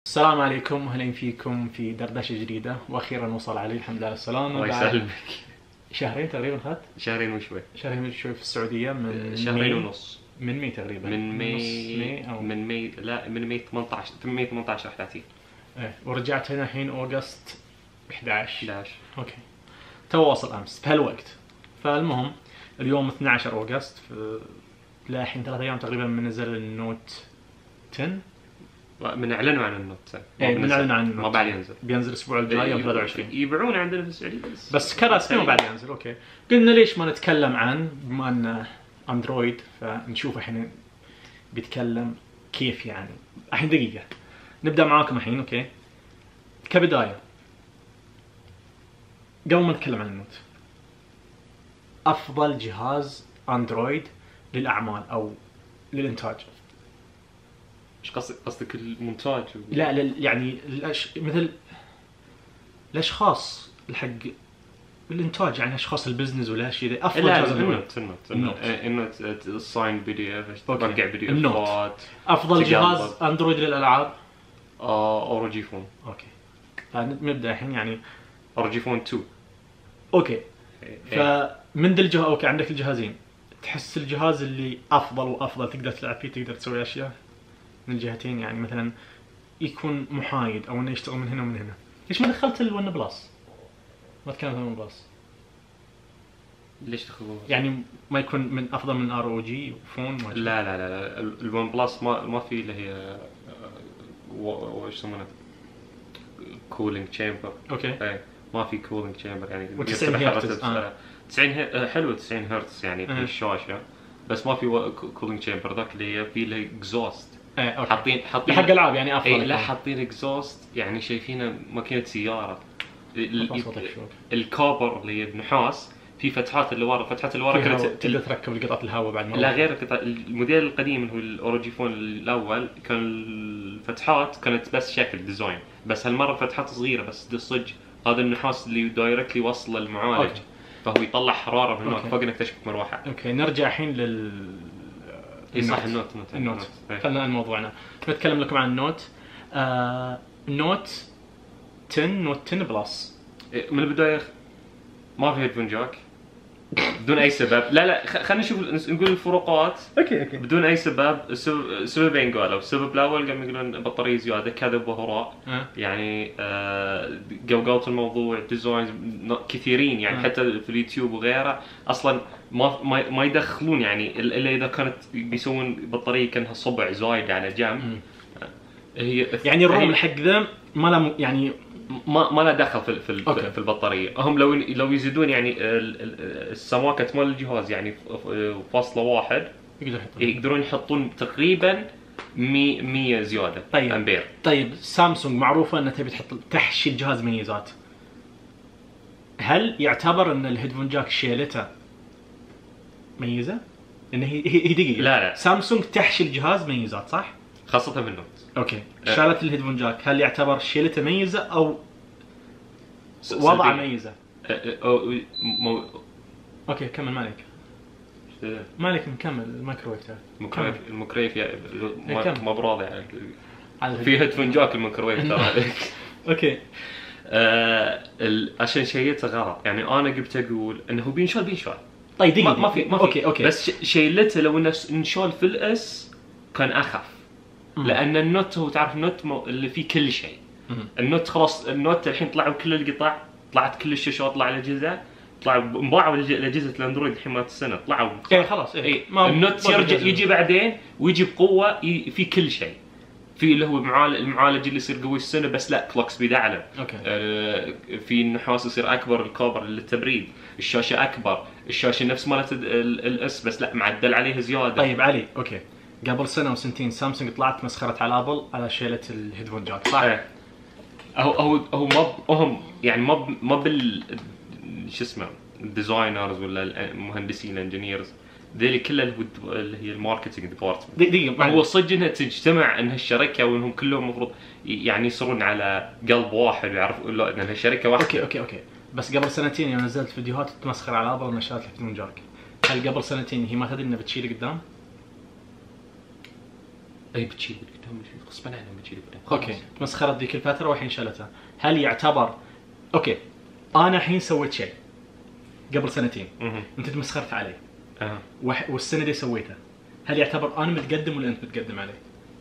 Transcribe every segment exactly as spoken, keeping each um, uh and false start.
السلام عليكم واهلا فيكم في دردشه جديده، واخيرا وصل علي الحمد لله على السلامه. الله يسلمك. شهرين تقريبا اخذت؟ شهرين وشوي. شهرين وشوي في السعوديه. من شهرين ونص. من مي تقريبا. من مي مي أو من مي لا من مي ثمانية عشر من مي ثمانية عشر رحت اعتيق. ايه ورجعت هنا الحين اوغست احد عشر. احد عشر اوكي تو واصل امس بهالوقت. فالمهم اليوم اثني عشر اوغست، في لا الحين ثلاث ايام تقريبا من نزل النوت عشرة. من اعلنوا عن النوت. ايه من اعلن عن النوت ما بعد ينزل. بينزل الاسبوع الجاي يوم ثلاثة وعشرين. يبيعونه عندنا في السعوديه بس بس كراسي ما بعد ينزل. اوكي قلنا ليش ما نتكلم عن بما ان اندرويد، فنشوف الحين بيتكلم كيف. يعني الحين دقيقه نبدا معاكم الحين. اوكي كبدايه قبل ما نتكلم عن النوت، افضل جهاز اندرويد للاعمال او للانتاج. ايش قصدك؟ قصدك المونتاج؟ لا لل يعني الأش... مثل الاشخاص الحق الانتاج، يعني اشخاص البزنس ولا شيء ذا. افضل جهاز النوت النوت النوت النوت الصاين بي دي اف، ترجع بي دي افات. افضل جهاز اندرويد للالعاب اه اورو جي فون. اوكي نبدا الحين. يعني اورو جي فون اثنين. اوكي فمن ذا الجهاز. اوكي عندك الجهازين، تحس الجهاز اللي افضل وافضل تقدر تلعب فيه، تقدر تسوي اشياء من الجهتين، يعني مثلا يكون محايد او انه يشتغل من هنا ومن هنا. ليش ما دخلت الون بلس؟ ما تكلمت عن الون بلس ليش تاخذون؟ يعني ما يكون من افضل من ار او جي فون؟ ما لا لا لا لا الون بلس ما ما في اللي هي وش يسمونه كولينج تشامبر. اوكي اي ما في كولينج تشامبر يعني تسعين هرتز. آه. تسعين هي... حلو تسعين هرتز يعني في آه. الشاشه، بس ما في كولينج تشامبر. ذاك اللي هي في اللي اكزوست. ايه حاطين حاطين حق العاب يعني افضل. اي لا حاطين اكزوست يعني شايفينه ماكينه سياره. الكوبر اللي هي النحاس في فتحات اللي ورا، فتحات اللي ورا كانت تقدر تركب قطعه الهواء بعد ما. لا غير قطع. الموديل القديم اللي هو الاورو جي فون الاول كان الفتحات كانت بس شكل ديزاين، بس هالمره فتحات صغيره بس صج. هذا النحاس اللي دايركتلي وصل للمعالج. أوكي. فهو يطلع حراره من هناك فوق انك تشبك مروحه. اوكي نرجع الحين لل اي صح النوت النوت, النوت. خلينا عن موضوعنا. نتكلم لكم عن النوت. آه... نوت عشرة نوت عشرة بلس. من البدايه ما في هيدفون جاك بدون اي سبب. لا لا خلينا نشوف نقول الفروقات. اوكي اوكي بدون اي سبب. سببين قالوا. السبب الاول قاموا يقولون بطاريه زياده، كذب وهراء. أه. يعني آه قوقوت الموضوع ديزاينز كثيرين يعني. أه. حتى في اليوتيوب وغيره اصلا ما ما, ما يدخلون يعني الا اذا كانت بيسوون بطاريه كانها صبع زايد على جنب. هي يعني الروم حق ذا ما له يعني ما ما له دخل في في, في البطاريه. هم لو لو يزيدون يعني السماكه مال الجهاز يعني فاصلة واحد يقدرون يحطون تقريبا مية زياده. طيب. امبير. طيب سامسونج معروفه انها تبي تحط تحشي الجهاز ميزات. هل يعتبر ان الهيدفون جاك شيلته ميزه؟ ان هي هي دقيقه. لا لا سامسونج تحشي الجهاز ميزات صح؟ خاصه بالنوت. اوكي شالت الهيدفون جاك، هل يعتبر شيلته ميزه او وضع ميزه؟ مو... اوكي كمل مالك. مالك نكمل الميكرويف تاعك. الميكرويف الميكرويف يعني ما براضي يعني في هيدفون جاك الميكرويف ترى. اوكي آه عشان شيلته غلط يعني. انا قلت اقول انه بينشال بينشال. طيب دقيقه ما في ما في اوكي اوكي بس شيلته لو انه انشال في الاس كان اخف. لان النوت هو تعرف النوت اللي فيه كل شيء. النوت خلاص النوت الحين طلعوا كل القطع، طلعت كل الشاشات، طلع الاجهزه، طلعوا انباعوا الاجهزه الاندرويد الحين مالت السنه طلعوا. اي خلاص اي إيه. النوت يرجع يجي بعدين ويجي بقوه في كل شيء. في اللي هو معالج المعالج اللي يصير قوي السنه بس لا كلوك سبيد اعلى. اوكي آه في النحاس يصير اكبر، الكوبر للتبريد، الشاشه اكبر، الشاشه نفس مالت الاس بس لا معدل عليها زياده. طيب علي اوكي قبل سنه وسنتين سامسونج طلعت مسخرت على ابل على شيله الهيدفون جاك صح؟ ايه هو هو هو ما هم يعني ما ما بال شو اسمه الديزاينرز ولا المهندسين الانجينيرز ذيلي كلها اللي هي الماركتنج ديبارتمنت. دقيقه هو صدق انها تجتمع ان هالشركه وانهم كلهم المفروض يعني يصيرون على قلب واحد ويعرفوا لا ان هالشركه واحده. اوكي اوكي اوكي بس قبل سنتين يوم نزلت فيديوهات تمسخر على ابل انها شالت الهيدفون جاك، هل قبل سنتين هي ما تدري انها بتشيل قدام؟ اي بتشيل قدام غصبا عنهم بتشيل قدام. اوكي تمسخرت ذيك الفتره والحين شالتها، هل يعتبر اوكي انا الحين سويت شيء قبل سنتين مه. انت تمسخرت علي اه وح... والسنه دي سويته، هل يعتبر انا متقدم ولا انت متقدم علي؟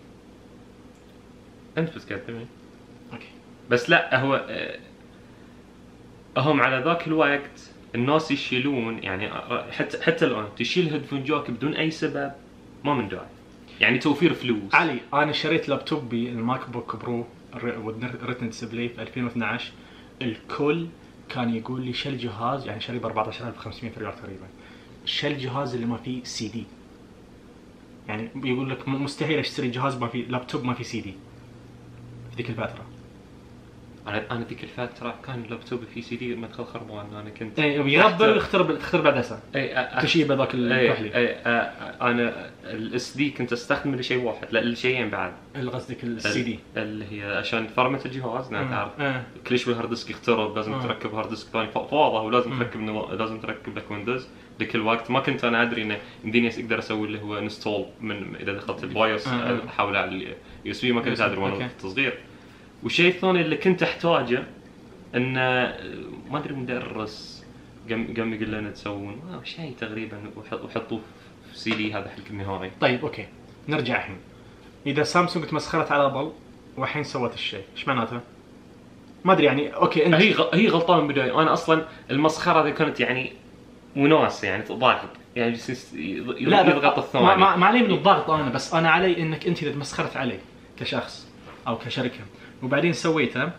انت بتقدم. اوكي بس لا هو آه، هم على ذاك الوقت الناس يشيلون يعني حتى حتى الان تشيل هيدفون جاك بدون اي سبب ما من داعي، يعني توفير فلوس. علي انا شريت لابتوبي الماك بوك برو والريتن ديسبلاي في ألفين واثناشر، الكل كان يقول لي شل جهاز، يعني شاري ب أربعة عشر ألف وخمسمية ريال تقريبا، شل جهاز اللي ما فيه سي دي، يعني يقول لك مستحيل اشتري جهاز ما فيه لابتوب ما فيه سي دي في ذيك الفتره. انا انا ذيك الفتره كان لابتوبي فيه سي دي مدخل خربان، انا كنت اي يغبر يخترب تخترب بعد سنه اي تشيبه ذاك الكحلي. اي انا الاس دي كنت استخدمه لشيء واحد، لا لشيئين بعد. اللي قصدك السي دي اللي هي عشان فرمه الجهاز، نعم تعرف آه. كل شوي هارد ديسك يخترب لازم آه. تركب هارد ديسك ثاني فاضي، ولازم مم. تركب نظام، لازم تركب لك ويندوز. ذيك الوقت ما كنت انا ادري انه يمديني اقدر اسوي اللي هو انستول من اذا دخلت البايوس آه. احول على اليو اس بي، ما كنت ادري وانا أوكي. في التصغير. والشيء الثاني اللي كنت احتاجه ان ما ادري مدرس قام قام يقول لنا تسوون آه شيء تقريبا وحطوه في سي دي، هذا حلك النهائي. طيب اوكي نرجع الحين، اذا سامسونج تمسخرت على ابل والحين سوت الشيء ايش معناته؟ ما ادري يعني اوكي انت هي غ... هي غلطانه من البدايه. انا اصلا المسخره هذه كانت يعني وناس يعني ضاغط يعني يس- لا يضغط ما, الثاني. ما, ما علي من الضغط انا، بس انا علي انك انت اذا تمسخرت علي كشخص او كشركه وبعدين سويته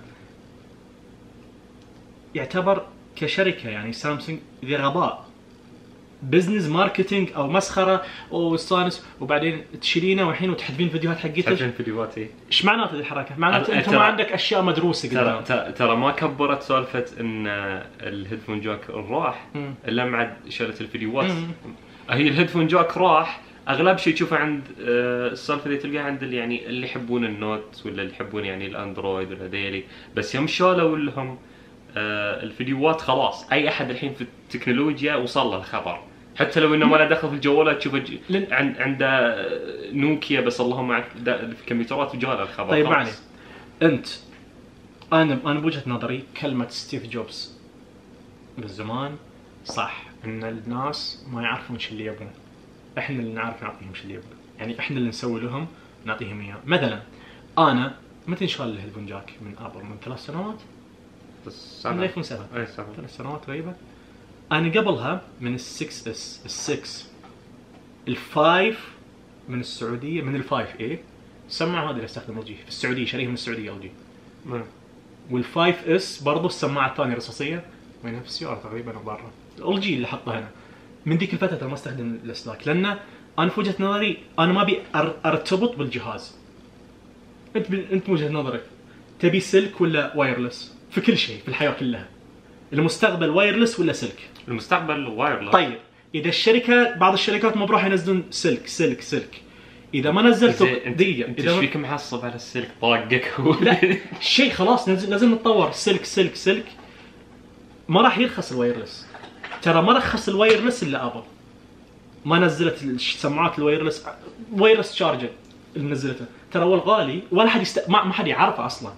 يعتبر كشركه يعني سامسونج ذي غباء بزنس ماركتينج او مسخره واستانس، وبعدين تشيلينه والحين وتحذفين الفيديوهات حقتك. تحذفين فيديوهاتي. ايش معناته ذي الحركه؟ معناته أه، انت ترى- ما عندك اشياء مدروسه ترى قدام. ترى- ترى ما كبرت سالفه ان الهيدفون جاك راح مم. الا مع شالت الفيديوهات. مم. هي الهيدفون جاك راح اغلب شيء تشوفه عند آه، السالفه اللي تلقاها عند اللي يعني اللي يحبون النوت ولا اللي يحبون يعني الاندرويد ولا ذيلي. بس يوم شالوا لهم آه، الفيديوهات خلاص اي احد الحين في التكنولوجيا وصل له الخبر، حتى لو انه ما له دخل في الجوالات تشوفه ج... لن- عند عنده نوكيا بس اللهم مع في الكمبيوترات وجاله الخبر. طيب خلاص. معني انت انا انا بوجهه نظري كلمه ستيف جوبز بالزمان صح ان الناس ما يعرفون شو اللي يبغون، احنا اللي نعرف نعطيهم شو اللي يبغون، يعني احنا اللي نسوي لهم نعطيهم اياه. مثلا انا متى انشال الهيدفون جاك من ابل؟ من ثلاث سنوات بس من سبعة. ألفين وسبعة اي سبعة. ثلاث سنوات غريبه. انا قبلها من السكس اس السكس الفايف من السعوديه، من الفايف ايه السماعه هذه اللي استخدم ال جي في السعوديه، شاريها من السعوديه ال جي. مم. والفايف اس برضو السماعه الثانيه رصاصيه وينها في السياره تقريبا او برا، ال جي اللي حطها هنا. من ذيك الفتره ترى ما استخدم الاسلاك، لان انا في وجهه نظري انا ما ابي أر- ارتبط بالجهاز. انت ب... انت وجهه نظرك تبي سلك ولا وايرلس في كل شيء في الحياه كلها؟ المستقبل وايرلس ولا سلك؟ المستقبل وايرلس. طيب اذا الشركه بعض الشركات ما بروح ينزلون سلك سلك سلك، اذا ما نزلته دقيقه انت اذا ايش ما... فيك محصب على السلك طاقك لا شيء خلاص نزل لازم نتطور سلك سلك سلك. ما راح يرخص الوايرلس، ترى ما رخص الوايرلس الا ابل، ما نزلت السماعات الوايرلس وايرلس شارجر اللي نزلته، ترى هو الغالي ولا حد يست... ما ما حد يعرفه اصلا.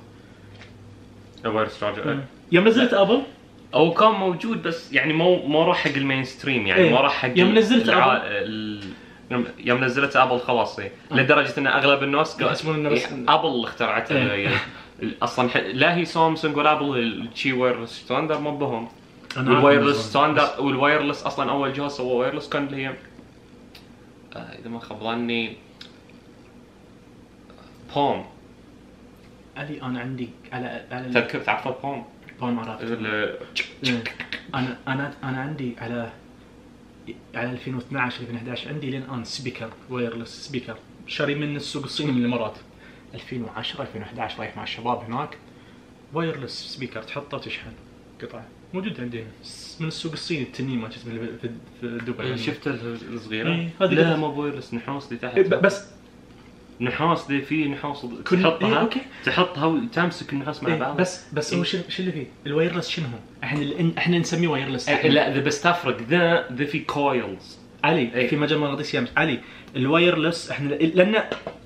الوايرلس شارجر يوم نزلت ابل او كان موجود بس يعني مو ما راح حق المين ستريم يعني إيه. ما راح حق يوم نزلت الع... أبل. ال... يوم- يوم نزلت ابل خلاص إيه. لدرجه ان اغلب الناس قال يحسبون إنه بس- ابل اللي اخترعتها إيه. يعني اصلا ح... لا هي سامسونج ولا ابل الشي وايرلس ستاندر مو بهم. أنا والوايرلس عارف ستاندر والوايرلس اصلا اول جهاز سووه وايرلس كان اللي هي آه اذا ما خاب ظني بوم. علي انا عندي على على تذكر تعرفه بوم؟ بون عرفت. ال- إيه. انا انا انا عندي على على ألفين واثناشر ألفين وأحد عشر عندي لين الان سبيكر وايرلس سبيكر شاري من السوق الصيني من الامارات ألفين وعشرة ألفين وأحد عشر رايح مع الشباب هناك وايرلس سبيكر تحطه وتشحن قطعه موجود عندي هنا من السوق الصيني التنين ما اسمه اللي في في دبي. شفت الصغيره؟ إيه، هذه لا قطعة. مو وايرلس نحاس اللي تحت. إيه، ب- بس نحاس دي في نحاس كل- تحطها إيه، أوكي. تحطها وتمسك النحاس مع إيه، بعض. بس بس هو شو شو اللي فيه الوايرلس شنو هو؟ احنا اللي- احنا نسميه وايرلس. إيه، لا ذا بس تفرق ذا ذا في كويلز. علي إيه. في مجال مغناطيسي يمس علي الوايرلس احنا لان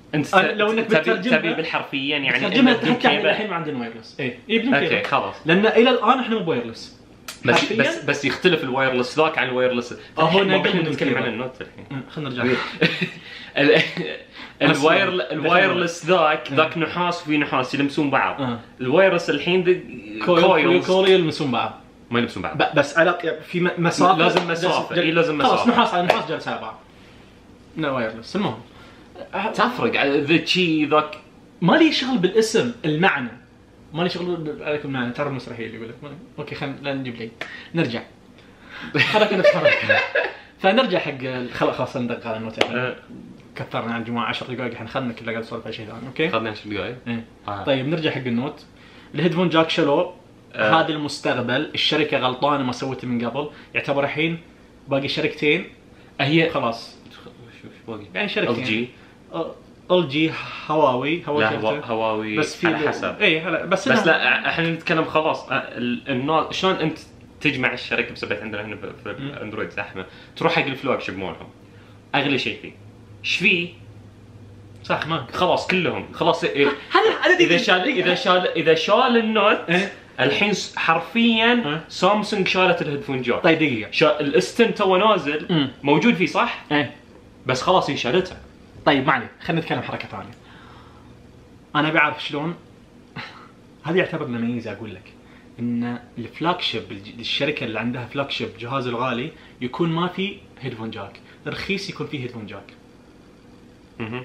انت أنا لو إنك تبي بتترجمها- تبي بالحرفيا يعني ترجمها إنه بدون حتى احنا كيبل. الحين ما عندنا وايرلس. اي اي بدون اوكي كيبل، خلاص. لان الى الان احنا مو بوايرلس. بس حرفياً؟ بس بس يختلف الوايرلس ذاك عن الوايرلس. آه، هو الحين نقل احنا من نتكلم عن الكيبل. النوت الحين. خلينا نرجع. ال- أصلاً. الواير الوايرلس ذاك ذاك نحاس وفي نحاس يلمسون بعض. آه. الوايرلس الحين كويل كويلز كويل يلمسون بعض، ما يلمسون بعض. ب- بس على في م- مسافه، لازم مسافة. جل- إي لازم خلاص مسافة. نحاس على نحاس جالس على بعض. لا وايرلس. المهم تفرق ذا شي ذاك. ما لي شغل بالاسم، المعنى ما لي شغل عليك المعنى. ترى المسرحيه اللي يقول لك ما- اوكي خلينا نجيب لي نرجع. خلينا نتحرك. فنرجع حق ال- خلاص خلاص ندق على النوت. آه، كثرنا عن جماعه عشر دقائق، احنا خلنا كله قاعد نسولف على شيء ثاني. اوكي خذنا عشر دقائق. إيه. آه. طيب نرجع حق النوت. الهيدفون جاك شلو، آه. هذا المستقبل. الشركه غلطانه ما سوته من قبل، يعتبر الحين باقي شركتين هي خلاص. شوف باقي يعني شركتين ال جي. ال جي هواوي هواوي لا هوا- هواوي بس في على حسب. اي هلا بس بس إنها- لا احنا نتكلم خلاص. آه، ال- الناس شلون انت تجمع الشركه بسبب عندنا هنا ب- في الاندرويد زحمه، تروح حق الفلاج شيب مالهم اغلى شيء فيه ايش فيه؟ صح ما خلاص كلهم خلاص. إيه، هذا اذا شال اذا شال اذا شال النوت إيه. الحين س- حرفيا إيه. سامسونج شالت الهيدفون جاك. طيب دقيقه. شا... الاستن تو نازل مم. موجود فيه صح؟ ايه بس خلاص هي شالتها. طيب ما عليه، خلينا نتكلم حركه ثانيه. انا بعرف شلون. هذا يعتبر انه ميزه. اقول لك ان الفلاج شيب، الشركه اللي عندها فلاج شيب جهاز الغالي يكون ما في هيدفون جاك، رخيص يكون فيه هيدفون جاك. اها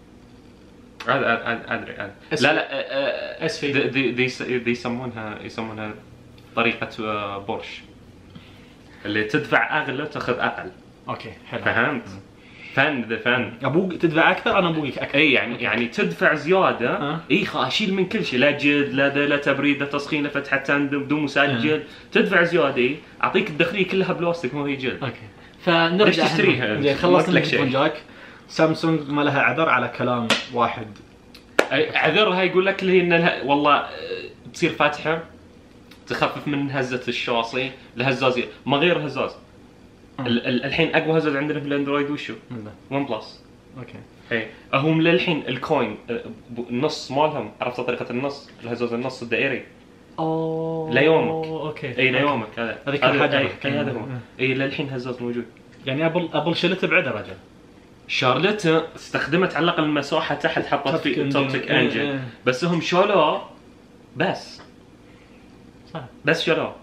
ادري ادري ادري أس- لا لا أس في. ذي ذي ذي ذي يسمونها يسمونها طريقه آه، بورش اللي تدفع اغلى تاخذ اقل. اوكي حلو. فهمت؟ فن ذا فن. ابوك تدفع اكثر، انا ابوك اكثر. اي يعني يعني تدفع زياده. أه. اي خلاص اشيل من كل شيء، لا جلد لا ذا لا تبريد لا تسخين لا فتحه تند بدون مسجل. تدفع زياده. اي اعطيك الداخليه كلها بلاستيك مو هي جلد. اوكي فنرجع. ليش تشتريها؟ زين ما خلصنا قلت لك الهيدفون شيء. جاك. سامسونج ما لها عذر على كلام واحد. أي عذرها يقول لك اللي هي ان الها- والله آه، تصير فاتحه تخفف من هزه الشاصي الهزازيه ما غير هزاز. ال- ال- الحين اقوى هزاز عندنا في الاندرويد وشو؟ منه. ون بلس. اوكي اي هم للحين الكوين آه، ب- النص مالهم عرفت طريقه النص الهزاز النص الدائري. اوه ليومك. اوكي اي ليومك هذا هذه كل حاجة اي بحكي أي هذا عنها. هو. اي للحين هزاز موجود. يعني ابل ابل شلته بعده رجل. شارلت استخدمت على الاقل المساحه تحت حطت توبتك في إنجن. توبتك إيه، انجن إيه. بس هم شالوه بس صح. بس شالوه.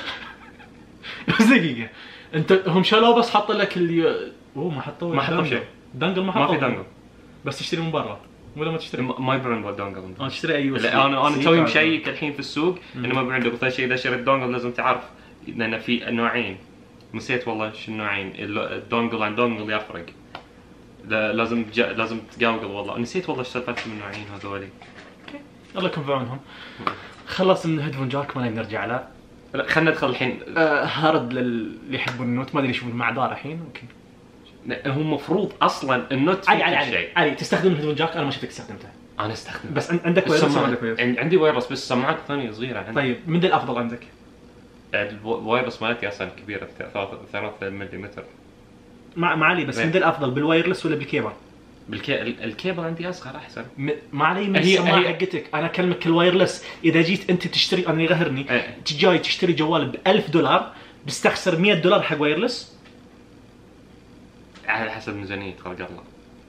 بس دقيقه، انت هم شالوه بس حط لك اللي اوه ما حطوا ما حطوا شيء. دانجل ما حطوا. ما في دانجل. بس تشتري من برا ولا ما تشتري؟ ما يبرن بالدونجل. اه تشتري اي يو اس بي. انا انا سي توي كارد. مشيك الحين في السوق انه ما عنده ثاني شيء اذا شريت دونجل لازم تعرف لان في نوعين. نسيت والله شو النوعين. الدونجل عن دونجل يفرق. لا لازم جا لازم تقاوقل والله نسيت والله ايش سالفه النوعين هذولي. الله يكون في عونهم. خلص من هيدفون جاك ما نقدر نرجع له. لا خلينا ندخل الحين. آه هارد للي يحبون النوت، ما ادري يشوفون مع دار الحين ممكن. هو المفروض اصلا النوت علي في علي كل علي شيء. علي تستخدم الهيدفون جاك، انا ما شفتك استخدمته. انا استخدم بس عن- عندك وايرلس ولا السماعات- عندك وايرلس؟ عن- عندي وايرلس بس سماعات ثانيه صغيره عندي. طيب من ذا الافضل عندك؟ الوايرلس مالتي اصلا كبيره ثلاثة ملم. ما ما علي بس وين؟ من ذا الافضل بالوايرلس ولا بالكيبل؟ بالكي... ال- الكيبل عندي اصغر احسن. م- ما علي من هي- السماعه هي- حقتك، انا اكلمك الوايرلس. اذا جيت انت تشتري، انا يقهرني إيه. انت جاي تشتري جوال ب ألف دولار بتستخسر مية دولار حق وايرلس. على حسب ميزانيه خلق الله.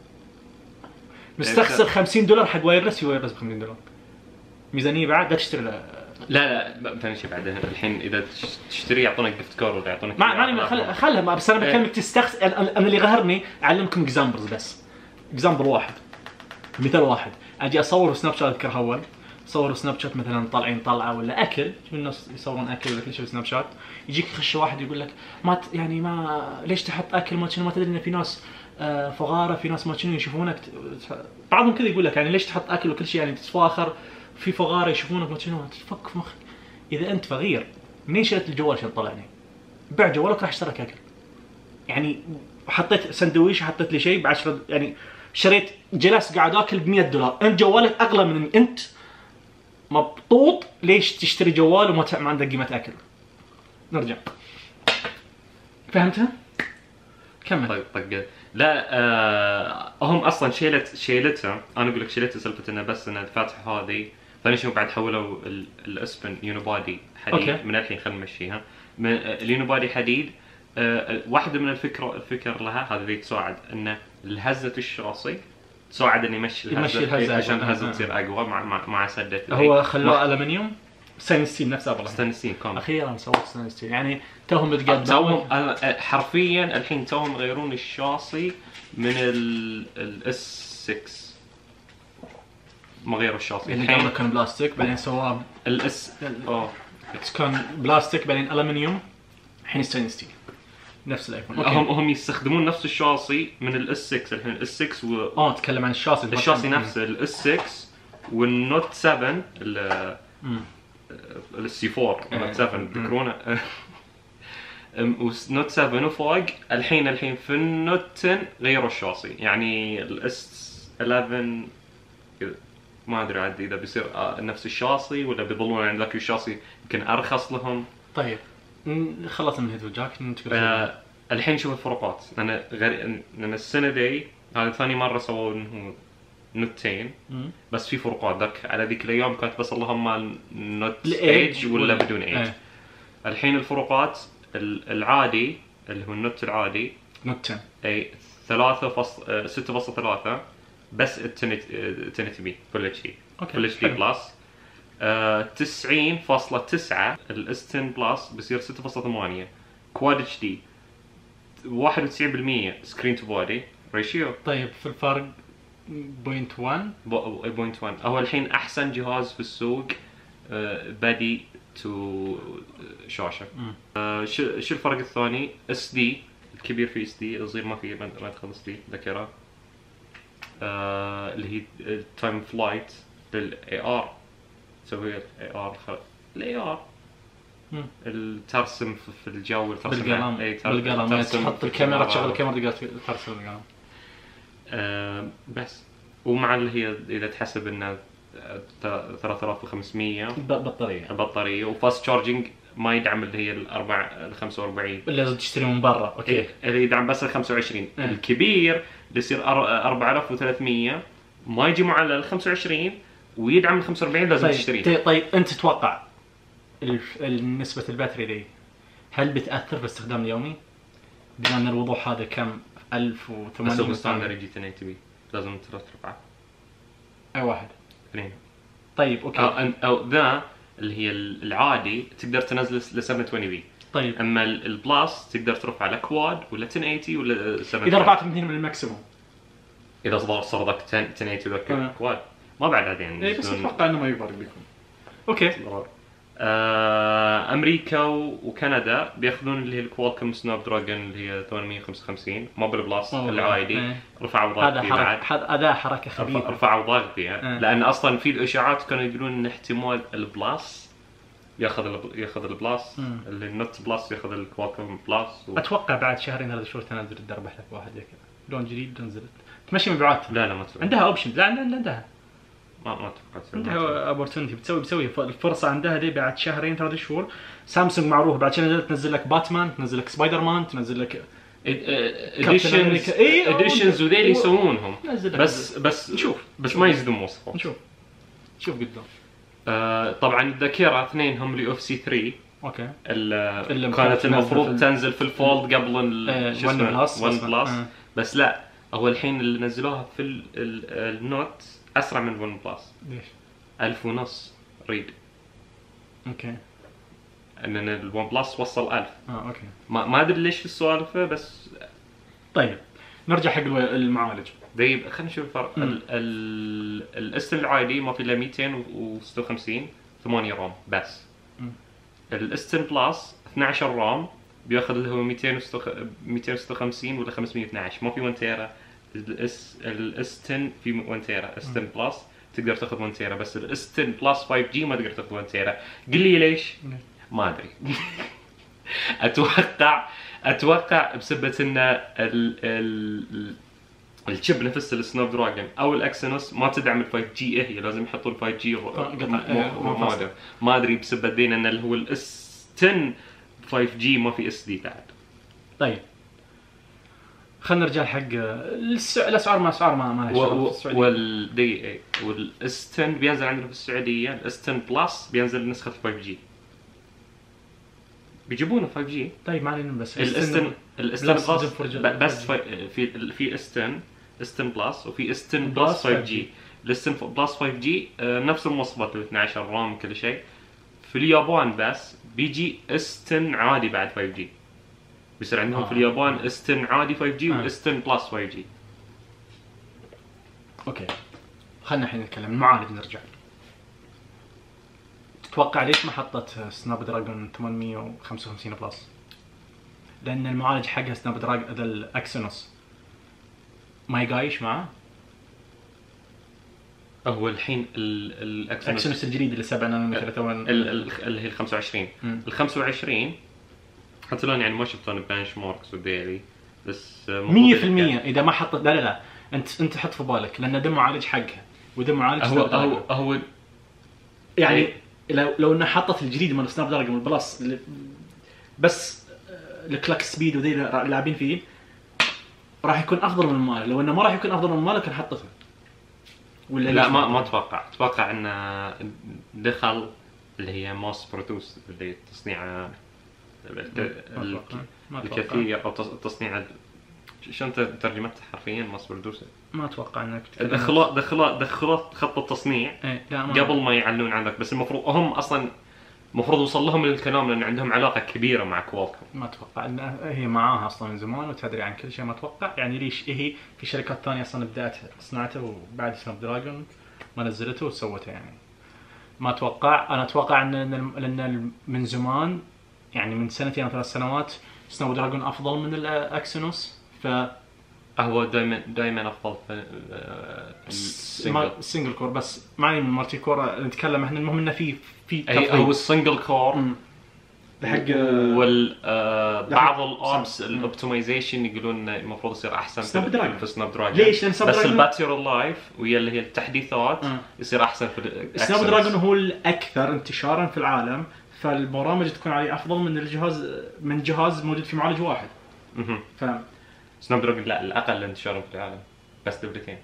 مستخسر خمسين دولار حق وايرلس. في وايرلس ب خمسين دولار ميزانيه بعد لا تشتري له. لا لا ثاني شيء بعدين الحين اذا تش- تشتري يعطونك جفت كور ولا يعطونك ما ما خل خلها ما- بس انا إيه. بكلمك تستخسر. أنا- انا أنا اللي قهرني اعلمكم اكزامبلز بس. اكزامبل واحد، مثال واحد. اجي اصور سناب شات اذكر اول صور سناب شات مثلا طالعين طلعه ولا اكل، شوف الناس يصورون اكل ولا كل شيء سناب شات، يجيك يخش واحد يقول لك ما ت- يعني ما ليش تحط اكل ما شنو، ما تدري ان في ناس آه، فقاره، في ناس ما شنو يشوفونك ت- بعضهم كذا يقول لك يعني ليش تحط اكل وكل شيء يعني تتفاخر، في فقاره يشوفونك ما شنو، تفك في مخك. اذا انت فقير منين شريت الجوال عشان تطلعني؟ بيع جوالك راح اشترك اكل. يعني حطيت سندويش، حطيت لي شيء ب عشرة، يعني شريت جلست قاعد اكل ب مية دولار، انت جوالك اغلى من انت مبطوط، ليش تشتري جوال وما ت- ما عندك قيمه اكل؟ نرجع. فهمتها؟ كمل. طيب طق لا آه هم اصلا شيلت شيلتها، انا اقول لك شيلتها سالفه انه بس انها فاتحه هذه، ثاني شيء بعد حولوا الاسبن يونيبادي حديد. أوكي. من الحين خلينا نمشيها. من اليونيبادي حديد، آه واحده من الفكره الفكر لها هذا اللي تساعد انه الهزه الشاصي تساعد انه يمشي يمشي الهزه الهزة عشان أقوى. الهزه آه. تصير اقوى مع مع, مع سده. هو خلوه الومنيوم ستانلس ستيل نفس ابل. ستانلس ستيل كامل. اخيرا سووا ستانلس ستيل، يعني توهم بتقدموا. توهم آه، حرفيا الحين توهم يغيرون الشاصي من الاس ستة، ما غيروا الشاصي اللي الحين. قبل كان بلاستيك بعدين سواه الاس اوه كان بلاستيك بعدين الومنيوم الحين ستانلس ستيل نفس الايفون. أوكي. هم هم يستخدمون نفس الشاصي من الاس ستة الحين. الاس ستة و... اه تكلم عن الشاصي. الشاصي نفسه الاس ستة والنوت سبعة ال السي أربعة نوت سبعة تذكرونه. ونوت سبعة وفوق الحين الحين في النوت عشرة غيروا الشاصي، يعني الاس إحدى عشر ما ادري عاد اذا بيصير نفس الشاصي ولا بيظلون عند ذاك الشاصي يمكن ارخص لهم. طيب خلصنا من الهيد والجاك ننتقل. آه الحين شوف الفروقات. انا غير لان السنه دي هذا ثاني مره سووا انه نوتين بس في فروقات. ذاك على ذيك الايام كانت بس اللهم مال نوت ايج ولا بدون ايج. اه. الحين الفروقات العادي اللي هو النوت العادي نوت عشرة اي ثلاثة فاصلة ستة فاصلة ثلاثة بس عشرة بي فل اتش دي فل اتش دي بلس. تسعين فاصلة تسعة الاس عشرة بلس بصير ستة فاصلة ثمانية كواد اتش دي. واحد وتسعين بالمية سكرين تو بودي ريشيو. طيب في الفرق بوينت واحد بوينت واحد هو الحين احسن جهاز في السوق بادي تو شاشه. آه شو شو الفرق الثاني؟ اس دي الكبير في اس دي، الصغير ما في ما تخلص لي ذاكره. آه اللي هي التايم فلايت للاي ار تسوي الاي ار الاي ار الترسم في الجو بالقلم. اي بالقلم تحط الكاميرا تشغل الكاميرا تقدر ترسم بالقلم. آه بس ومع اللي هي اذا تحسب انه ثلاثة آلاف وخمسمية بطاريه بطاريه وفاست تشارجنج ما يدعم اللي هي الأربع ال خمسة وأربعين اللي لازم تشتري من برا. اوكي إيه. اللي يدعم بس ال خمسة وعشرين. إيه. الكبير اللي يصير أربعة آلاف وثلاثمية ما يجي مع ال خمسة وعشرين ويدعم ال خمسة وأربعين لازم طيب. تشتريه. طيب انت تتوقع نسبه الباتري دي هل بتاثر في الاستخدام اليومي؟ بما ان الوضوح هذا كم ألف وثمانمية بس الستاندر يجي عشرة بي لازم ترفعه. اي واحد اثنين. طيب اوكي. او, أو ذا اللي هي العادي تقدر تنزل ل سبعمية وعشرين بي. طيب اما البلاس تقدر ترفع لكواد ولا عشرة ثمانين ولا سبعمية. اذا رفعت اثنين من الماكسيموم اذا صار صار ذاك عشرة ثمانين وذاك كواد ما بعد عاد يعني. اي بس اتوقع انه ما يفرق بيكون. اوكي. آه امريكا وكندا بياخذون اللي هي الكوالكوم سناب دراجون اللي هي ثمانمية وخمسة وخمسين مو بالبلاس العادي. ايه. رفعوا ضغط فيه بعد. هذا اداء حركه خفيفه. رفعوا ضغط فيها. ايه. لان اصلا في الاشاعات كانوا يقولون ان احتمال البلاس ياخذ ياخذ البلاس اللي النوت بلاس ياخذ الكوالكوم بلاس و... اتوقع بعد شهرين ثلاث شهور تنزل تدربح لك واحد زي كذا لون جديد نزلت تمشي مبيعات. لا لا ما تسوي. عندها اوبشن. لا عندها ما ما توقعت عندها اوبورتونيتي بتسوي بتسوي الفرصه عندها دي بعد شهرين ثلاث شهور. سامسونج معروف بعد شهر تنزل لك باتمان تنزل لك سبايدر مان تنزل لك اديشنز اديشنز وذيل يسوونهم بس بس نشوف بس ما يزيدون مواصفات. نشوف نشوف قدام. آه طبعا الذاكره اثنين هم اليو اف سي ثلاثة. اوكي. اللي كانت المفروض تنزل في الفولد قبل ون بلس ون بلس بس لا هو الحين اللي نزلوها في النوت اسرع من ون بلس. ليش؟ ألف ونص ريد. اوكي. ان الون بلس وصل ألف. اه اوكي. ما ما ادري ليش السوالفه بس. طيب نرجع حق المعالج. طيب خلينا نشوف الفرق. الاس العادي ما في الا مئتين وستة وخمسين ثمانية رام بس. الاس عشرة بلس اثني عشر رام بياخذ اللي هو مئتين وستة وخمسين ولا خمسمية واثناشر ما في واحد تيرا. الاس الاس عشرة في واحد تيرا. اس عشرة بلس تقدر تاخذ واحد تيرا بس الاس عشرة بلس خمسة جي ما تقدر تاخذ واحد تيرا. قل لي ليش؟ ما ادري. اتوقع اتوقع بسبب ان ال ال الشيب نفس السناب دراجون او الاكسينوس ما تدعم ال خمسة جي. هي لازم يحطوا ال خمسة جي ما ما ادري بسبب ذين ان اللي هو الاس عشرة خمسة جي ما في اس دي بعد. طيب خلينا نرجع حق الس- الاسعار ما اسعار ما ما لها شغل في السعودية. والدي والاستن بينزل عندنا في السعوديه الاستن بلس بينزل نسخه فايف جي بيجيبونه فايف جي. طيب ما علينا بس الاستن الاستن بلس بلس فور جي. ب- بس في في في استن استن بلس وفي استن بلس بلس فايف جي. الاستن بلس فايف جي آه، نفس المواصفات ال اثنا عشر رام كل شيء. في اليابان بس بيجي استن عادي بعد فايف جي بيصير عندهم آه. في اليابان استن عادي فايف جي آه. واستن بلس فايف جي. اوكي خلينا الحين نتكلم المعالج. نرجع تتوقع ليش ما حطت سناب دراجون ثمانمية وخمسة وخمسين بلس؟ لان المعالج حقها سناب دراجون ذا الاكسينوس ما يقايش معه. هو الحين الاكسينوس الاكسينوس الجديد اللي سبعة نانومتر تو اللي هي ال خمسة وعشرين. مم. ال خمسة وعشرين حتى الان يعني ما شفت انا بنش ماركس والديلي بس مية بالمية اذا ما حطت. لا لا لا انت انت حط في بالك لان ده معالج حقها وده معالج هو سناب دراجون. هو هو يعني أي. لو لو انها حطت الجديد من سناب دراجون البلس اللي بس آه، الكلاك سبيد وذي اللي لاعبين فيه راح يكون افضل من المال. لو انه ما راح يكون افضل من المال كان حطته. ولا لا ليش ما ما اتوقع اتوقع انه دخل اللي هي ماس برودوس اللي تصنيع الك- ما أتوقع. ما أتوقع. الكثير او تص- تصنيع ال- شو انت ترجمتها حرفيا ماس برودوس. ما اتوقع انك تتكلم- دخلوا دخلوا دخلوا خط التصنيع ايه لا ما قبل ما يعلنون عندك بس المفروض هم اصلا المفروض وصل لهم الكلام لان عندهم علاقه كبيره مع كوالكوم. ما اتوقع ان هي معاها اصلا من زمان وتدري عن كل شيء. ما اتوقع يعني ليش هي في شركات ثانيه اصلا بدات صناعته وبعد سناب دراجون ما نزلته وسوته يعني. ما اتوقع. انا اتوقع ان إن- لان من زمان يعني من سنتين او ثلاث سنوات سناب دراجون افضل من الاكسينوس. ف هو دائما دائما افضل في آه، السنجل. ما سنجل كور بس معني من مالتي كور نتكلم احنا. المهم انه في في اي هو السنجل كور مم. حق وال آه، بعض لحق- الابس مم. الاوبتمايزيشن يقولون انه المفروض يصير احسن سناب في دراجون. في سناب دراجون. ليش؟ لأن سناب بس دراجون- الباتري لايف ويا اللي هي التحديثات مم. يصير احسن في الأكسنس. سناب دراجون هو الاكثر انتشارا في العالم فالبرامج تكون عليه افضل من الجهاز من جهاز موجود في معالج واحد. مهم. فاهم؟ سناب دراجون لا الاقل انتشارا في العالم بس دبلتين.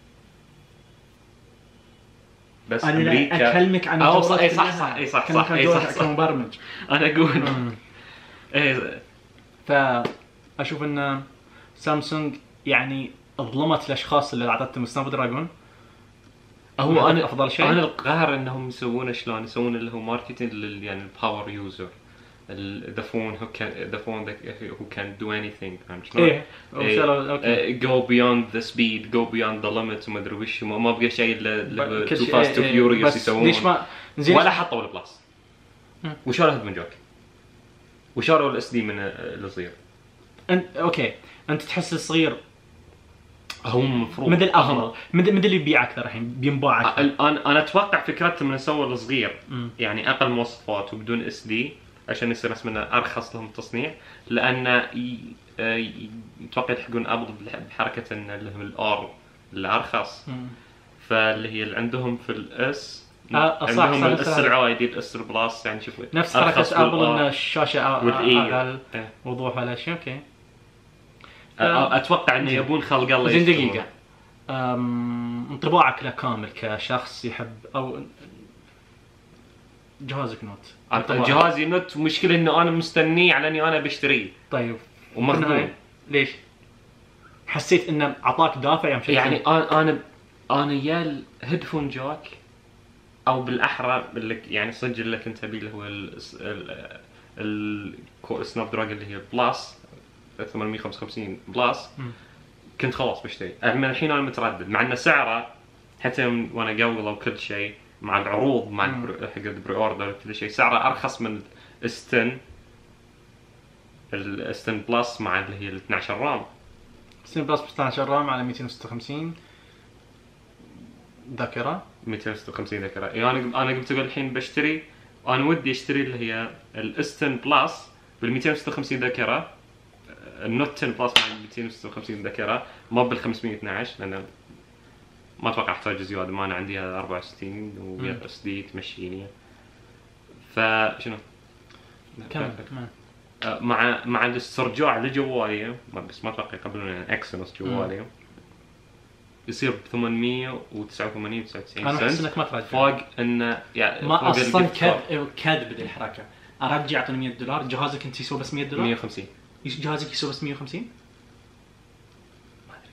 بس انا لا امريكا اكلمك عن أو الجوالات اي صح كلها. صح اي صح أكلمك صح عن اي الجوالات صح, صح. كمبرمج. انا اقول ايه فاشوف ان سامسونج يعني ظلمت الاشخاص اللي اعطتهم سناب دراجون. هو انا افضل شيء. انا القاهر انهم يسوونه شلون يسوون اللي هو ماركتينج لل يعني الباور يوزر ذا فون هو كان ذا فون هو كان دو اني ثينج فهمت شلون؟ ايه وصلوا اوكي جو بيوند ذا سبيد جو بيوند ذا ليميت وما ادري وش ما ما بقى شيء اللي كل تو شيء- فاست تو إيه، فيوريوس بس يسوون ليش ما زين ولا حطوا البلس مم. وشالوا هيدفون جاك وشالوا الاس دي من الصغير. انت اوكي انت تحس الصغير هو المفروض مدى الافضل مدى مدى اللي يبيع اكثر الحين بينباع اكثر. انا انا اتوقع فكرتهم من سووا الصغير مم. يعني اقل مواصفات وبدون اس دي عشان يصير اسمه ارخص لهم التصنيع لان ي- ي- يتوقع يلحقون ابل بحركه ان اللي هو الار الارخص مم. فاللي هي اللي عندهم في الاس آه، صح، عندهم صح، الاس صح. العادي الاس البلاس يعني شوف نفس أرخص حركه ابل بالآر ان الشاشه والإي. اقل إيه. وضوح ولا شيء. اوكي أ- اتوقع انه زين. يبون خلق الله زين يسترون. دقيقه. أم، انطباعك له كامل كشخص يحب او جهازك نوت انطباعك. جهازي نوت مشكلة انه انا مستنيه على اني انا بشتريه طيب ومخدوم. بالنهاية، ليش؟ حسيت انه اعطاك دافع يوم شفت يعني انا انا انا يا الهيدفون جاك او بالاحرى اللي يعني صدق اللي كنت ابي اللي هو السناب دراجون اللي هي بلس ثمانمية وخمسة وخمسين بلس مم. كنت خلاص بشتري. من الحين انا متردد مع ان سعره حتى يوم وانا قبل وكل شيء مع العروض مع مم. البر- حق البري اوردر كل شيء سعره ارخص من الاستن الاستن بلس مع اللي هي ال اثنا عشر رام. سين بلس ب اثنا عشر رام على مئتين وستة وخمسين ذاكره. مئتين وستة وخمسين ذاكره. يعني انا انا قلت الحين بشتري انا ودي اشتري اللي هي الاستن بلس بال مئتين وستة وخمسين ذاكره النوت عشرة بلس مع مئتين وستة وخمسين ذاكره ما بال خمسمية واثني عشر لان ما اتوقع احتاج زياده ما انا عندي أربعة وستين ويا اس دي تمشيني. فشنو؟ كمل كمل. آه، مع مع الاسترجاع لجوالي بس ما اتوقع يقبلون اكسنس جوالي يصير ب ثمانمية وتسعة وثمانين تسعة وتسعين انا احس سنت انك ما ترجع فوق انه يعني ما فوق اصلا الجيفت كارد. كذب كذب الحركه. ارجع اعطوني مية دولار، جهازك انت يسوى بس مية دولار، مية وخمسين جهازك يسوى بس مية وخمسين. ما ادري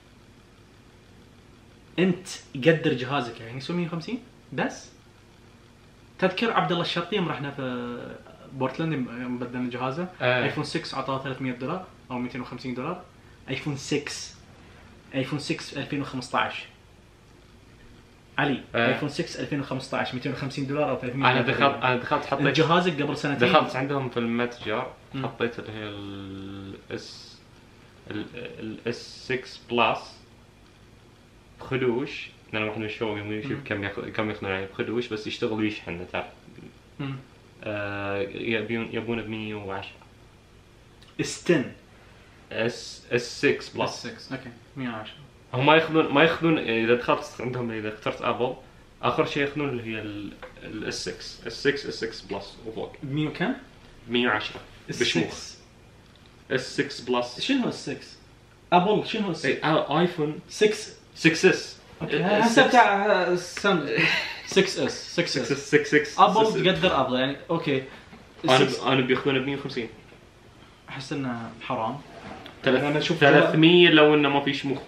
انت قدر جهازك يعني يسوى مية وخمسين بس. تذكر عبد الله الشرطي يوم رحنا في بورتلاند يوم بدلنا جهازه آه. ايفون ستة اعطاه ثلاثمية دولار او مئتين وخمسين دولار. ايفون ستة ايفون ستة ألفين وخمسة عشر علي آه. ايفون ستة ألفين وخمسة عشر مئتين وخمسين دولار او ثلاثمية انا دولار. دخلت انا دخلت حطيت جهازك قبل سنتين دخلت عندهم في المتجر مم. حطيت اللي هي الاس الاس ستة بلس بخدوش، لان واحد من الشو يشوف كم ياخذ كم ياخذون عليه بخدوش بس يشتغل ويشحن تعرف. مم. آه يبون يبون ب مية وعشرة ستة اس اس ستة بلس. ستة اوكي مية وعشرة. هم ما ياخذون ما ياخذون اذا دخلت عندهم اذا اخترت ابل اخر شيء ياخذون اللي هي الاس ستة اس ستة اس ستة بلس وفوق مية وكم؟ مية وعشرة بشموخ. الستة. اس ستة بلس شنو هو الستة؟ ابل شنو هو الستة؟ اي آه، ايفون ستة ستة اس اوكي هسه بتاع سم ستة اس ستة اس ستة ستة ابل تقدر ابل يعني اوكي. انا انا بياخذونه ب مية وخمسين. احس انه حرام. ثلاث- أنا أشوف ثلاثمية لو انه ما في شموخ.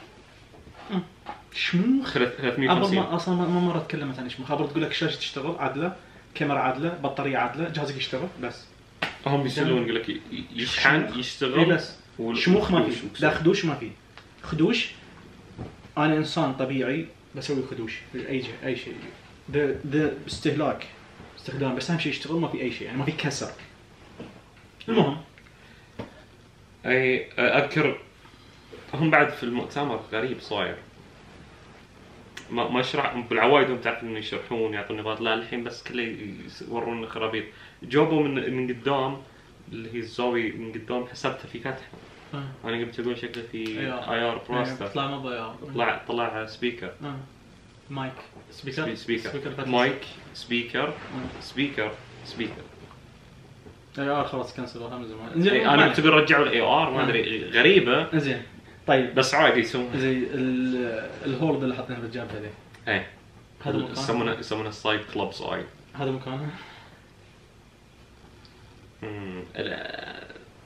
شموخ ثلاثمية ابل وخمسين. ما اصلا ما مره تكلمت عن شموخ. ابل تقول لك الشاشه تشتغل عدله، كاميرا عدله، بطاريه عدله، جهازك يشتغل بس. هم يسوون يقول لك ي- يشحن شموخ. يشتغل اي بس وال- شموخ ما في. وشموخ. لا خدوش ما في. خدوش انا انسان طبيعي بسوي خدوش اي شيء اي شيء ده ده استهلاك استخدام بس اهم شيء يشتغل ما في اي شيء يعني ما في كسر. المهم اي اذكر هم بعد في المؤتمر غريب صاير ما ما يشرح بالعوايد هم تعرف انه يشرحون يعطون نقاط. لا الحين بس كله يورون خرابيط. جابوا من من قدام اللي هي الزاويه من قدام حسبتها في فتحه. آه. انا قمت اقول شكله في أيوة. اي ار بلاستر. طلع ما ضيع طلع طلع سبيكر آه. مايك سبيكر سبيكر سبيكر مايك سبيكر آه. سبيكر سبيكر. اي ار خلاص كنسل من زمان. إيه، انا قلت تقول رجعوا الاي ار ما ادري غريبه زين طيب بس عادي يسوون. زي ال- الهولد اللي حطيناه بالجنب هذه ايه هذا مكانه. يسمونه يسمونه السايد كلوب سايد. هذا مكانه. امم ال-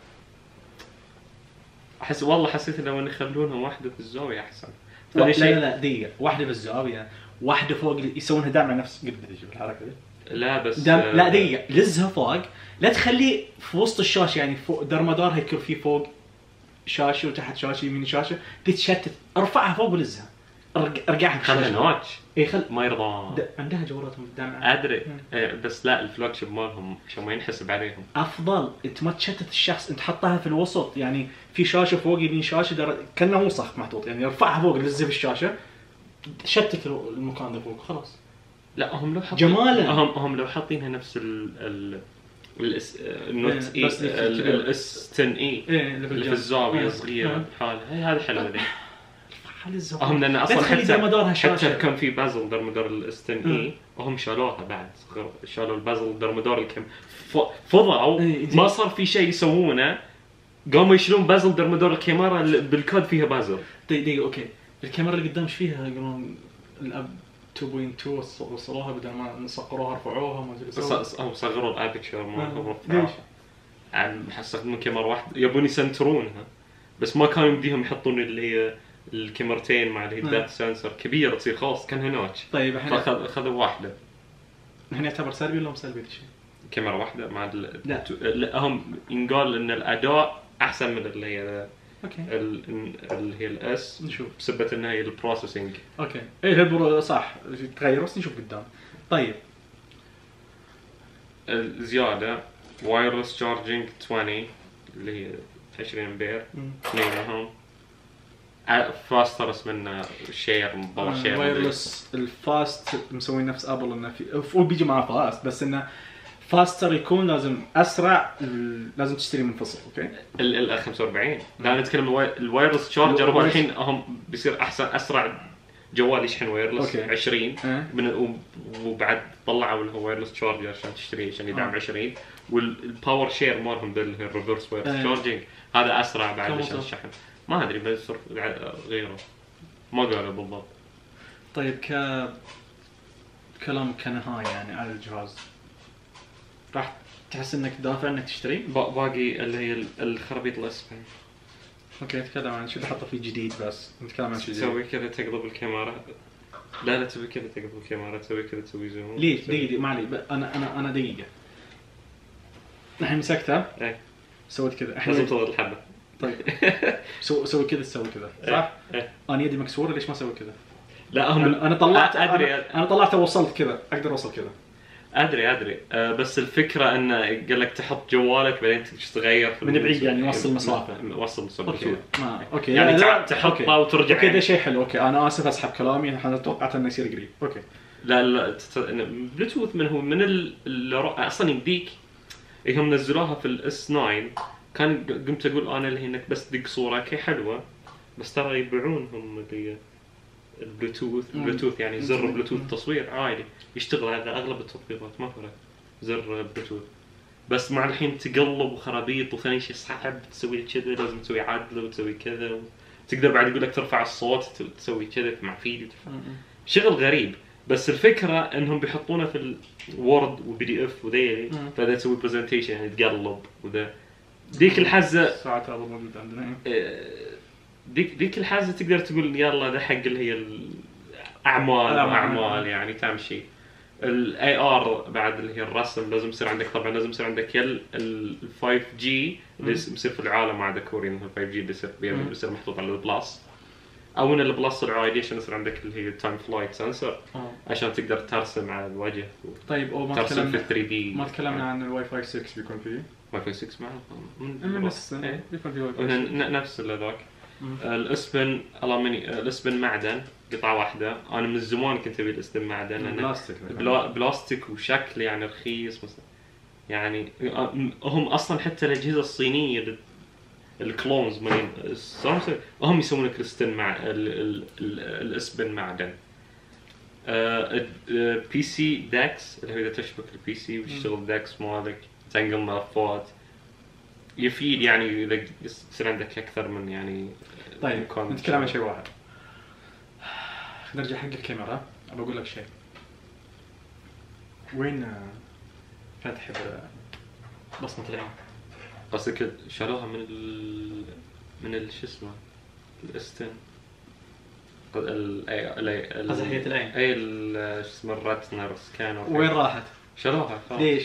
احس والله حسيت لو يخلونها واحده في الزاويه احسن. لا ثاني لا شيء لا دقيقة واحدة بالزاوية واحدة فوق يسوونها دائما نفس قد تجيب الحركة دي. لا بس دام لا دقيقة لزها فوق لا تخليه في وسط الشاشة يعني فوق درمدار يكون في فوق شاشة وتحت شاشة يمين شاشة تتشتت. ارفعها فوق ولزها ارق- ارجعها في خلها الشاشة. نوتش اي خل ما يرضى. د- عندها جوالاتهم دائما ادري إيه، بس لا الفلاج شيب مالهم عشان ما ينحسب عليهم. افضل انت ما تشتت الشخص انت حطها في الوسط يعني في شاشة فوق يمين شاشة در... كأنه وسخ محطوط يعني ارفعها فوق لزها في الشاشة شتت المكان ده فوق خلاص. لا هم لو حاطين جمالا. هم هم لو حاطينها نفس ال ال الاس النوت إيه، اي بس اللي في كذا. الاس عشرة اي ايه اللي في الزاويه صغيره بحالها هي هذا حلوه ذي. خلي الزاوية هم لان اصلا تخلي حتى درمدارها حتى شاشة. كان في بازل درمدار الاس عشرة اي وهم شالوها بعد صغر شالوا البازل درمدار الكم ف- فضعوا إيه، ما صار في شيء يسوونه قاموا يشيلون بازل درمدار الكاميرا اللي بالكود فيها بازل. دقيقة دقيقة اوكي الكاميرا اللي قدام ايش فيها يقولون الاب اثنين فاصلة اثنين وصلوها بدل ما صقروها رفعوها ما ادري ص- ص- هم صغروا الابيكشر مالهم آه. رفعوها. ليش؟ عم يستخدمون كاميرا واحده يبون يسنترونها بس ما كانوا يمديهم يحطون اللي هي الكاميرتين مع اللي هي نعم. الداتا سنسر كبيره تصير خلاص كانها نوتش. طيب الحين فاخذ اخذوا واحده الحين يعتبر سلبي ولا مو سلبي الشيء؟ كاميرا واحده مع ال... لا. لا هم ينقال ان الاداء احسن من اللي هي اوكي ال- اللي هي الاس نشوف بسبه انها هي البروسيسنج. اوكي ايه البرو صح تغير بس نشوف قدام. طيب الزياده وايرلس تشارجنج عشرين اللي هي عشرين امبير مم. اثنين منهم فاسترس من شير باور شير وايرلس الفاست مسوين نفس ابل انه في هو بيجي معاه فاست بس انه فاستر يكون لازم اسرع ال- لازم تشتري منفصل اوكي. ال ال خمسة وأربعين لا نتكلم الواي- الوايرلس تشارجر هو الحين هم بيصير احسن اسرع جوال يشحن وايرلس أوكي. عشرين أه. من وبعد طلعوا اللي هو وايرلس تشارجر عشان تشتريه عشان يدعم آه. عشرين، والباور شير مالهم باللي هي الريفرس وايرلس أه. تشارجنج هذا اسرع بعد كم عشان وصل؟ الشحن. ما ادري بس غيره ما قالوا بالضبط. طيب ك كلام كنهاية يعني على الجهاز، راح تحس انك دافع انك تشتري؟ با- باقي اللي هي ال- الخرابيط الاسفل. اوكي نتكلم عن شو اللي حطه فيه جديد، بس نتكلم عن شو جديد. تسوي كذا تقلب الكاميرا، لا لا تسوي كذا تقلب الكاميرا، تسوي كذا تسوي زوم. ليش تسوي- دقيقة ما علي، ب- انا انا انا دقيقة الحين مسكتها ايه سويت كذا لازم الحين. تضغط الحبة. طيب سو سوي كذا تسوي كذا صح؟ إيه. انا يدي مكسورة ليش ما اسوي كذا؟ لا هم انا أنا طلعت ادري انا, أنا طلعت ووصلت كذا، اقدر اوصل كذا. ادري ادري أه بس الفكره انه قال لك تحط جوالك بعدين تغير في من بعيد يعني يوصل مسافة. وصل مسافه اوكي ما اوكي يعني لا، تع- لا، تحطها أوكي. وترجع اوكي ده يعني. شيء حلو. اوكي انا اسف اسحب كلامي، انا توقعت انه يصير قريب. اوكي لا لا تت... بلوتوث من هو من ال... ال... اصلا يمديك هم نزلوها في الاس تسعة. كان قمت اقول انا اللي هي انك بس تدق صوره كي حلوه، بس ترى يبيعون هم اللي البلوتوث البلوتوث يعني زر بلوتوث تصوير عادي يشتغل على اغلب التطبيقات ما فرق زر بلوتوث، بس مع الحين تقلب وخرابيط وثاني شيء صعب تسوي كذا، لازم تسوي عدله وتسوي كذا و... تقدر بعد يقول لك ترفع الصوت تسوي كذا مع فيديو شغل غريب. بس الفكره انهم بيحطونه في الوورد وبي دي اف وذي، فاذا تسوي برزنتيشن يعني تقلب وذا ديك الحزه ساعات هذا موجود عندنا. ديك ديك الحازه تقدر تقول يلا ده حق اللي هي الاعمال اعمال يعني تمشي. الاي ار بعد اللي هي الرسم لازم يصير عندك، طبعا لازم يصير عندك يا ال فايف جي اللي يصير في العالم مع كوري مثلا فايف جي اللي يصير بيصير محطوط على البلاس، او ان البلاس العادي عشان يصير عندك اللي هي تايم فلايت سنسور عشان تقدر ترسم على الوجه. طيب او ما ترسم في تكلمنا ثري دي. ما تكلمنا عن الواي فاي ستة بيكون فيه واي فاي ستة معه من نفس إيه. بيكون فيه واي فاي ستة. ن- نفس اللي الاسبن الومني الاسبن معدن قطعه واحده. انا من زمان كنت ابي الاسبن معدن لان بلاستيك بلا بلاستيك وشكل يعني رخيص مثلا يعني. هم اصلا حتى الاجهزه الصينيه ال- الكلونز مالين سامسونج هم يسوون كريستال مع ال- ال- ال- الاسبن معدن. بي سي داكس اللي هو اذا تشبك البي سي ويشتغل داكس مالك تنقل ملفات يفيد يعني اذا يصير عندك اكثر من يعني. طيب نتكلم عن شيء واحد، نرجع حق الكاميرا. ابى اقول لك شيء، وين فتح بصمة العين؟ قصدك شالوها من ال من ال شو اسمه الاستن ال ال قزحية العين. اي ال شو اسمه الراتنر سكانر وين راحت؟ شالوها خلاص. ليش؟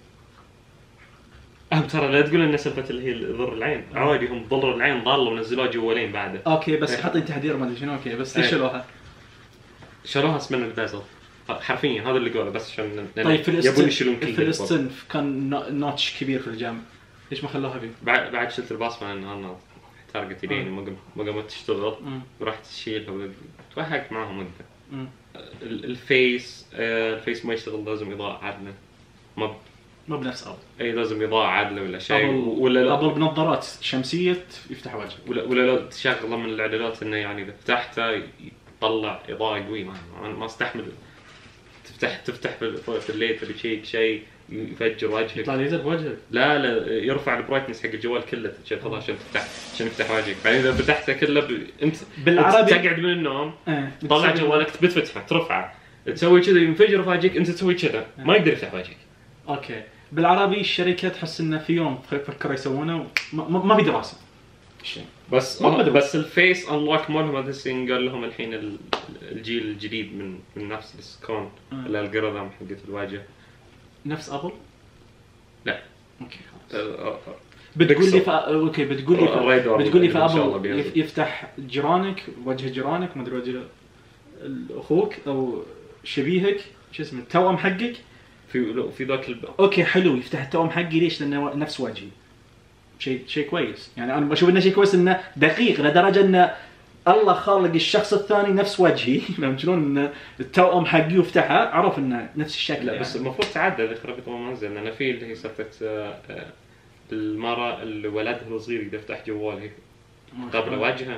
اهم ترى لا تقول ان سالفه اللي هي ضر العين عادي، هم ضر العين ضالوا ونزلوها جوالين بعده. اوكي بس إيه. حاطين تحذير ما ادري شنو. اوكي بس ليش إيه. شالوها؟ شالوها اسمها البازل حرفيا هذا اللي قوله بس عشان طيب في يبون الاستن يشيلون كل في الاستن كان نو- نوتش كبير في الجنب، ليش ما خلوها فيه؟ بعد بعد شلت البصمه لان انا تارجت يديني ما قم ما قامت تشتغل مم. ورحت تشيلها وتوهقت معهم انت. مم. ال- الفيس آه، الفيس ما يشتغل لازم اضاءه عادله ما ب... مو بنفس ابل. اي لازم اضاءه عادله ولا شيء ابل ولا لا ابل بنظارات شمسيه يفتح وجهك. ولا ولا لا تشغله من الاعدادات انه يعني اذا فتحته يطلع اضاءه قويه ما ما- ما استحمل تفتح تفتح في في الليل تبي شيء شيء يفجر وجهك. يطلع ليزر بوجهك. لا لا يرفع البرايتنس حق الجوال كله عشان خلاص عشان تفتح عشان يفتح وجهك. بعدين اذا فتحته كله ب... انت بالعربي تقعد من النوم ايه. تطلع جوالك تبي تفتحه ترفعه تسوي كذا ينفجر وجهك انت تسوي كذا ما يقدر يفتح وجهك. اوكي بالعربي الشركه تحس انه في يوم فكروا يسوونه ما, ما ما في دراسه الشيء. بس ما بدو. بس الفيس انلوك مالهم هذا السين قال لهم الحين ال- الجيل الجديد من من نفس السكون مم. الالجوريثم حقت الواجهه. نفس ابل؟ لا اوكي خلاص. آه، آه، بتقول لي بيكسل. ف... اوكي بتقول لي ف... الرادار بتقول لي في إن شاء الله ابل بينزل. يف... يفتح جيرانك وجه جيرانك ما ادري وجه اخوك او شبيهك شو اسمه التوأم حقك. في لو في ذاك الب... اوكي حلو يفتح التوأم حقي ليش؟ لانه نفس وجهي. شيء شيء كويس يعني انا بشوف انه شيء كويس انه دقيق لدرجه انه الله خالق الشخص الثاني نفس وجهي. فهمت شلون؟ ان التوأم حقي وفتحها عرف انه نفس الشكل. لا يعني. بس المفروض تعدل ذيك رابط ما نزل لان في اللي هي سالفه آه، آه، المراه اللي ولدها الصغير يقدر يفتح جواله قبل وجهه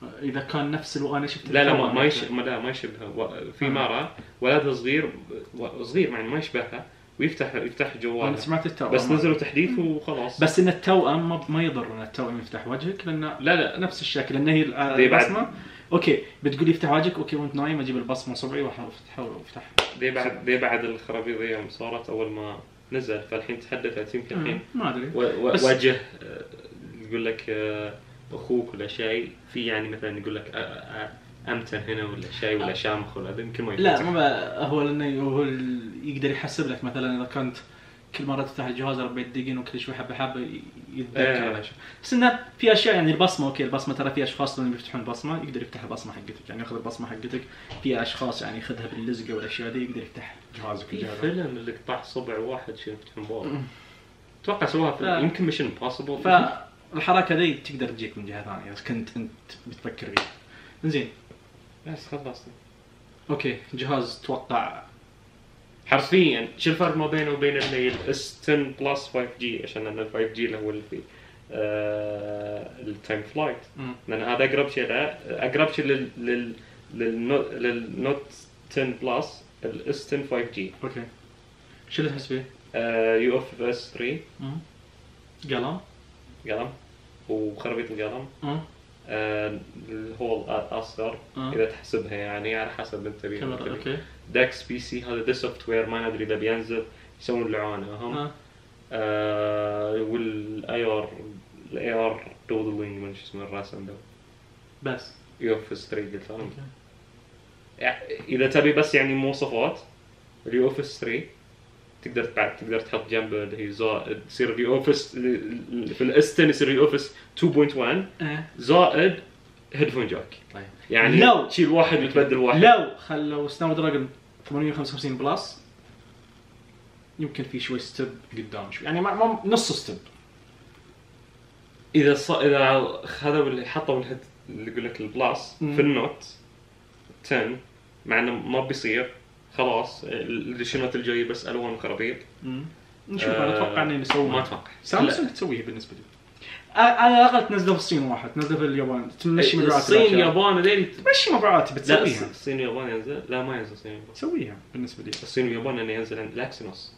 اذا كان نفس الو... انا شفت لا لا ما, التوأم ما يعني. يش... ما لا ما يشبهها و- في آه. مرة ولد صغير و- صغير يعني ما يشبهها ويفتح يفتح انا جواله سمعت التوأم بس نزلوا تحديث وخلاص. بس ان التوأم ما, ما يضر ان التوأم يفتح وجهك لان لا لا نفس الشكل لان هي دي بعد- البصمه اوكي بتقول يفتح وجهك اوكي وانت نايم اجيب البصمه صبعي وافتحها وافتح دي بعد دي بعد الخرابيط ذي يوم صارت اول ما نزل فالحين تحدثت يمكن الحين ما ادري و- و- بس- وجه آه، يقول لك آه، اخوك ولا شيء في يعني مثلا يقول لك آه، آه، امتن هنا ولا شيء ولا شامخ ولا هذا يمكن ما لا يفتح. ما بقى هو لانه هو ال- يقدر يحسب لك مثلا اذا كنت كل مره تفتح الجهاز أربع دقيقة وكل شوي حبه حبه يتذكر إيه. على شيء. بس انه في اشياء يعني البصمه اوكي البصمه ترى في اشخاص لما يفتحون البصمه يقدر يفتح البصمه حقتك يعني ياخذ البصمه حقتك في اشخاص يعني ياخذها باللزقه والاشياء دي يقدر يفتح جهازك في الجهاز. فيلم اللي قطع صبع واحد شنو يفتحون باب اتوقع سووها في لا. يمكن مش امبوسيبل. فالحركه دي تقدر تجيك من جهه ثانيه اذا كنت انت بتفكر فيها. زين بس خلصنا اوكي جهاز توقع حرفيا شو الفرق ما بينه وبين اللي هي الاس عشرة بلس خمسة جي عشان ان ال خمسة جي اللي هو اللي فيه آه التايم فلايت مم. لان هذا اقرب شيء له اقرب شيء لل لل للنوت للنوت عشرة بلس الاس عشرة خمسة جي اوكي شو اللي تحس فيه؟ آه يو اف اس ثلاثة مم. قلم قلم وخربيط القلم مم. آه الهول اصغر آه. اذا تحسبها يعني على حسب انت تبي كاميرا اوكي داكس بي سي هذا ذا سوفت وير ما ندري اذا بينزل يسوون لعانه هم آه. آه والاي ار الاي ار دودلينج من شو اسمه الرسم ده بس يو اف اس ثلاثة قلت انا اوكي يعني اذا تبي بس يعني مواصفات اليو اف اس ثلاثة تقدر بعد تقدر تحط جنبه اللي هي زائد يصير اليو اف اس في الاس عشرة يصير اليو اف اس اثنين فاصلة واحد آه. زائد هيدفون جاك طيب يعني لو- تشيل واحد وتبدل واحد لو خلوا سناب دراجون ثمانمية وخمسة وخمسين بلس يمكن في شوي ستيب قدام شوي يعني ما ما- نص ستيب اذا ص... اذا خذوا اللي حطوا الهيد اللي يقول لك البلاس مم. في النوت عشرة مع انه ما بيصير خلاص الشنوت الجاي بس الوان خرابيط نشوف انا اتوقع انه يسوون ما اتوقع سامسونج تسويه بالنسبه لي على الاقل تنزله في الصين واحد تنزله في اليابان تمشي مبيعات الصين الأشياء. يابان هذول تمشي مبيعات لا بتسويها الصين ويابان ينزل لا ما ينزل الصين ويابان. تسويها بالنسبه لي الصين ويابان انه ينزل عند الاكسينوس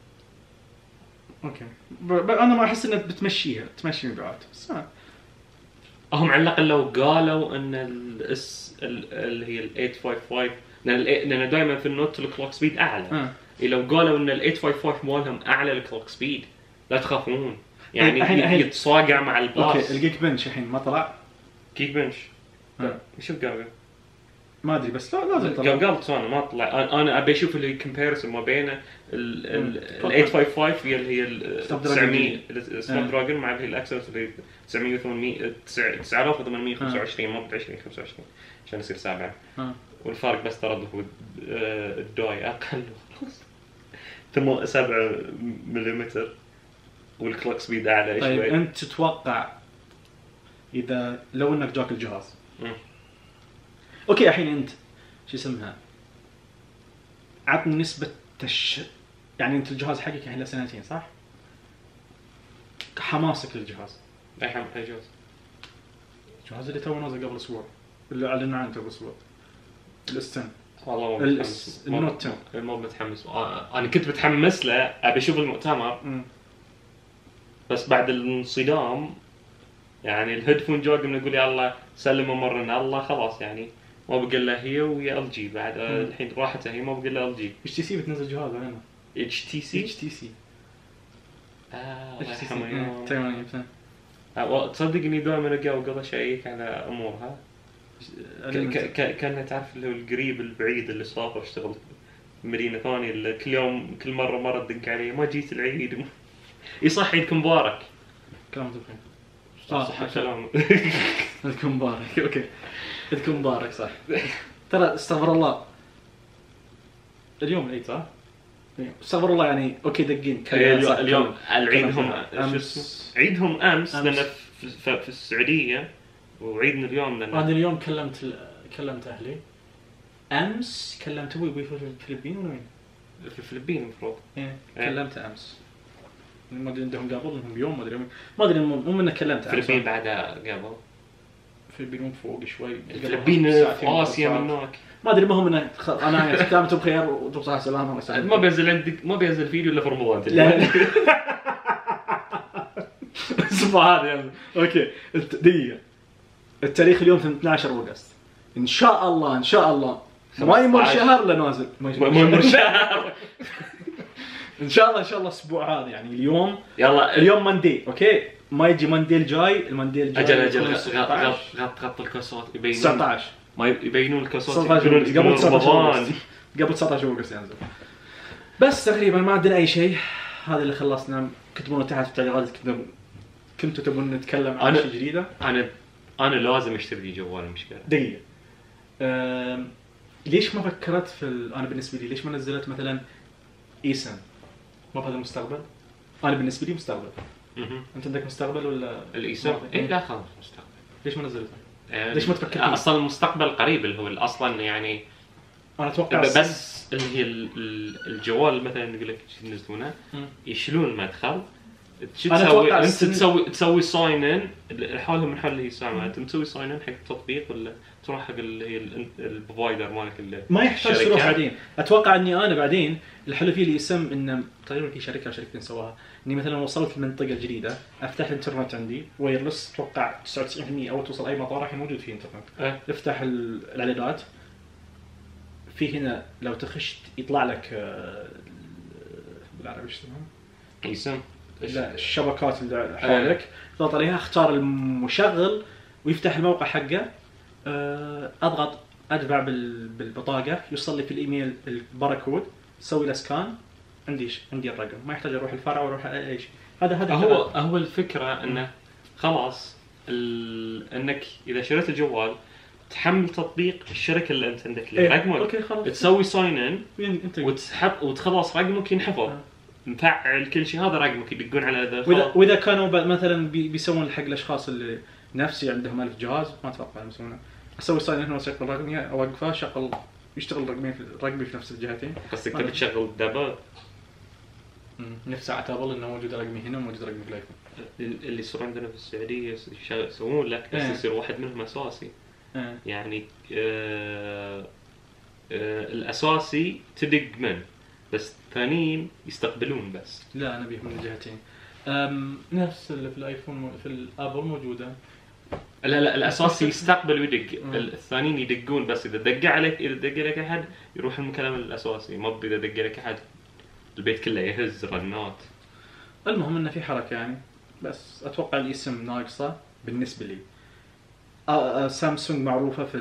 اوكي ب... ب... انا ما احس انها بتمشيها تمشي مبيعات بس آه. هم على الاقل لو قالوا ان الاس اللي هي ال ثمانمية وخمسة وخمسين لان ال- لان دائما في النوت الكلوك سبيد اعلى آه. إيه لو قالوا ان ال ثمانمية وخمسة وخمسين مالهم اعلى الكلوك سبيد لا تخافون يعني الحين- الحين- يتصاقع مع اوكي الباص. الجيك بنش الحين ما طلع كيك بنش آه. شوف قال ما ادري بس لا لازم طلع قال قال انا ما طلع أنا- انا ابي اشوف اللي كومبيرسون ما بين ال ال مم. ثمانمية وخمسة وخمسين هي اللي هي ال سناب تسعمية دراجون. سناب آه. دراجون مع اللي هي الاكسس اللي تسعمية وثمانمية تسعة آلاف وثمانمية وخمسة وعشرين مو ب عشرين خمسة وعشرين عشان يصير سابع آه. والفرق بس تردد هو آه، الداي اقل وخلاص ثم سبعة ملم والكلوك سبيد اعلى طيب شوي. انت تتوقع اذا لو انك جاك الجهاز مم. اوكي الحين انت شو اسمها عطني نسبة تش يعني انت الجهاز حقك الحين له سنتين صح؟ حماسك للجهاز اي حم اي جوز الجهاز اللي تو نازل قبل اسبوع اللي اعلنوا عنه قبل اسبوع الاستن والله ما ال- متحمس النوت ما- عشرة. ما متحمس آه، انا كنت متحمس له ابي اشوف المؤتمر بس بعد الانصدام يعني الهيدفون جاك من يقول يلا سلموا مرنا الله خلاص يعني ما بقى الا هي ويا ال جي بعد آه، مم. الحين راحت هي ما بقى الا ال جي اتش تي سي بتنزل جهاز علينا اتش تي سي اتش تي سي اه الله اتش تي يرحمه سي يوم. تايواني آه، تصدق اني دائما اقعد اشيك على امورها ك- ك- ك- كان تعرف اللي هو القريب البعيد اللي صافه اشتغل في مدينه ثانيه اللي كل يوم كل مره مره تدق علي ما جيت العيد يصح عيدكم مبارك كلام تبغى صح صح كلام عيدكم مبارك اوكي عيدكم مبارك صح ترى استغفر الله اليوم العيد صح؟ استغفر الله يعني اوكي دقين اليوم صح، اليوم العيد كلام هم صح. شو أمس. اسمه عيدهم امس أمس. لان في, في, في السعوديه وعيدنا اليوم انا لان اليوم كلمت ال- كلمت اهلي امس كلمت ابوي ابوي في الفلبين ولا وين؟ في الفلبين المفروض ايه إيه. كلمته امس ما ادري عندهم قبل انهم بيوم ما ادري ما ادري مو مو منه كلمته أمس. الفلبين بعدها قبل الفلبين فوق شوي. الفلبين في اسيا منك. ما ادري، ما هم من انا يعني كلامتهم بخير وبصحه سلامه وسلامه. ما بينزل عندك ما بينزل فيديو الا في رمضان. لا اسمع هذا يعني. اوكي دقيقه، التاريخ اليوم اثني عشر أغسطس، ان شاء الله ان شاء الله ما يمر شهر لا نازل، ما يمر شهر ان شاء الله ان شاء الله الاسبوع هذا يعني. اليوم يلا اليوم ماندي اوكي، ما يجي ماندي الجاي، الماندي الجاي اجل اجل غط غط غط الكاسات يبينون تسعة عشر، ما يبينون الكاسات قبل تسعة عشر قبل تسعة عشر أغسطس ينزل. بس تقريبا ما عندنا اي شيء، هذا اللي خلصنا. كتبونا تحت في التعليقات كنتوا كنتوا تبون نتكلم عن شيء جديده. انا انا لازم اشتري جوال المشكله. دقيقه أم... ليش ما فكرت في ال... انا بالنسبه لي ليش ما نزلت مثلا ايسن؟ ما بهذا المستقبل. انا بالنسبه لي مستقبل. اها انت عندك مستقبل ولا الايسن؟ اي لا خلاص مستقبل. ليش ما نزلتها؟ أه ليش ما تفكر فيه؟ اصلا المستقبل قريب اللي هو اصلا يعني انا اتوقع بس اللي هي الجوال مثلا يقول لك ينزلونه يشيلون المدخل. شو تسوي انت؟ تسوي تسوي ساين ان لحالهم من حل هي ساعه. انت تسوي ساين ان حق التطبيق ولا تروح حق اللي هي البروفايدر مالك؟ ما يحتاج تروح بعدين. اتوقع اني انا بعدين الحلو فيه اللي يسم انه تقريبا في شركه شركتين سواها، اني مثلا وصلت المنطقه الجديده افتح الانترنت عندي وايرلس، اتوقع تسعة وتسعين بالمئة او توصل اي مطار الحين موجود فيه انترنت. أه. افتح الاعدادات في هنا لو تخش يطلع لك بالعربي ايش اسمها؟ يسم لا الشبكات اللي حولك، تضغط عليها اختار المشغل ويفتح الموقع حقه. اضغط ادفع بالبطاقه، يوصل لي في الايميل الباركود، اسوي له سكان، عندي عندي الرقم، ما يحتاج اروح الفرع واروح اي شيء. هذا هذا هو هو الفكره انه خلاص انك اذا شريت الجوال تحمل تطبيق الشركه اللي انت عندك إيه. رقمك، تسوي ساين ان وتسحب وتخلص رقمك ينحفظ. آه. مفعل كل شيء، هذا رقمك يدقون على هذا. واذا واذا كانوا مثلا بيسوون حق الاشخاص اللي نفسي عندهم ألف جهاز ما اتوقع يسوونه، اسوي ساين ان واسجل رقمي اوقفه شغل يشتغل رقمين في رقمي في نفس الجهتين. قصدك تبي تشغل الدابل نفس ساعه ابل انه موجود رقمي هنا وموجود رقمي في الايفون. اللي يصير عندنا في السعوديه يسوون لك بس يصير واحد منهم اساسي. أه. يعني آه آه الاساسي تدق من بس الثانيين يستقبلون بس. لا انا بيهم من الجهتين. أم نفس اللي في الايفون في الابل موجوده. لا لا الاساسي يستقبل ويدق، الثانيين يدقون بس اذا دق عليك اذا دق لك احد يروح المكالمه الاساسي، ما اذا دق لك احد البيت كله يهز رنات. المهم انه في حركه يعني، بس اتوقع الاسم ناقصه بالنسبه لي. آه آه سامسونج معروفه في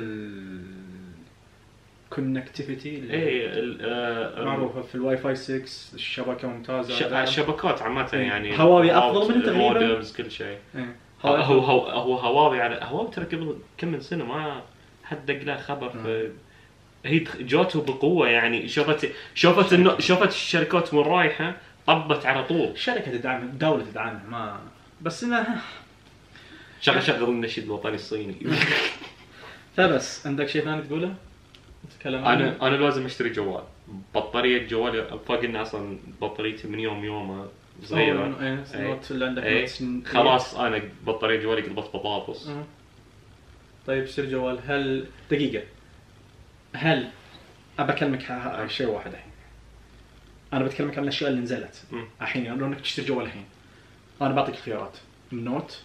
الكونكتيفيتي. اي آه معروفه في الواي فاي ستة، الشبكه ممتازه. الشبكات عامه يعني هواوي افضل من تقريبا مودمز كل شيء. إيه. هو هو هو هواوي على هواوي ترى قبل كم من سنه ما حد دق له خبر. في هي جاته بقوه يعني، شافت شافت انه شافت الشركات وين رايحه طبت على طول. الشركه تدعم، الدوله تدعمها، ما بس انها شغل شغل النشيد الوطني الصيني. فبس عندك شيء ثاني تقوله؟ تتكلم عنه. انا انا لازم اشتري جوال. بطاريه جوالي فاق انه اصلا بطاريتي من يوم يوم صغيره. ايه النوت اللي عندك ايه. خلاص انا بطاريه جوالي قلبت بطاطس. اه. طيب اشتري جوال. هل دقيقه هل ابى اكلمك عن شيء واحد الحين. انا بتكلمك عن الاشياء اللي نزلت الحين. يعني لو انك تشتري جوال الحين انا بعطيك الخيارات: النوت،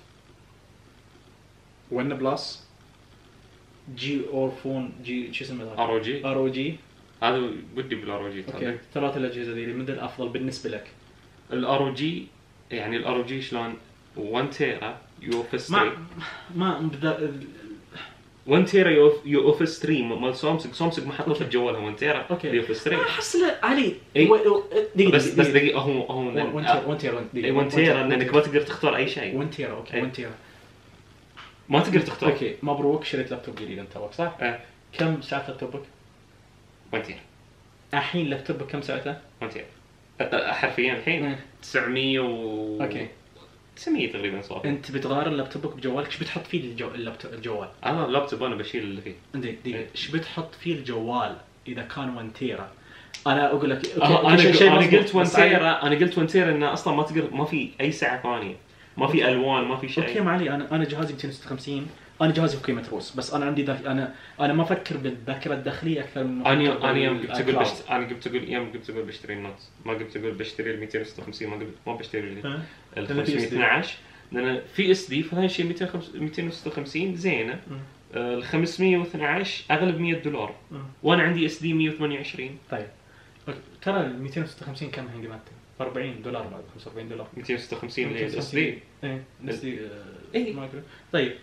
ون بلس، جي اور فون، جي شو اسمه هذا؟ ار او جي. ار او جي هذا ودي بالار او جي. اوكي ثلاث الاجهزه ذي من الافضل بالنسبه لك؟ الار او جي يعني الار او جي شلون واحد تيرا يو اف اس ما ما بدا واحد تيرا يو اف اس ثلاثة مال سامسونج. سامسونج ما حطوا في جوالها واحد تيرا يو اف اس ثلاثة. احس له علي دقيقه بس بس دقيقه هو هو واحد تيرا واحد تيرا انك ما تقدر تختار اي شيء. واحد تيرا اوكي واحد تيرا ما تقدر تختار. اوكي مبروك شريت لابتوب جديد انت توك صح؟ اه. كم سعة لابتوبك؟ واحد تيرا. الحين لابتوبك كم سعته؟ واحد تيرا حرفيا الحين تسعمية و اوكي تسعمية تقريبا صار. انت بتغير لابتوبك بجوالك، ايش بتحط فيه الجو... اللابتوب الجوال؟ انا اللابتوب انا بشيل اللي فيه. دقيقه دقيقه ايش بتحط فيه الجوال اذا كان واحد تيرا؟ انا اقول لك اوكي أه انا شيء انا قلت واحد تيرا انا قلت واحد تيرا انه اصلا ما تقدر ما في اي سعه ثانيه، ما في الوان، ما في شيء. اوكي ما علي. انا انا جهازي مئتين وستة وخمسين انا جهازي في قيمه روس، بس انا عندي ذاك انا انا ما افكر بالذاكره الداخليه اكثر من انا انا يوم قلت اقول بشت... انا قلت اقول يوم قلت اقول بشتري النوت، ما قلت اقول بشتري ال مئتين وستة وخمسين، ما قلت ما بشتري ال ال خمسمية واثناشر، لان في اس دي فهذا الشيء مئتين وستة وخمسين زينه. ال خمسمية واثناشر اغلب مية دولار، وانا عندي اس دي مية وثمانية وعشرين. طيب ترى ال مئتين وستة وخمسين كم هي قيمتها؟ أربعين دولار بعد خمسة وأربعين دولار. مئتين وستة وخمسين اللي هي الاس دي. ايه اس دي اي ما ادري. طيب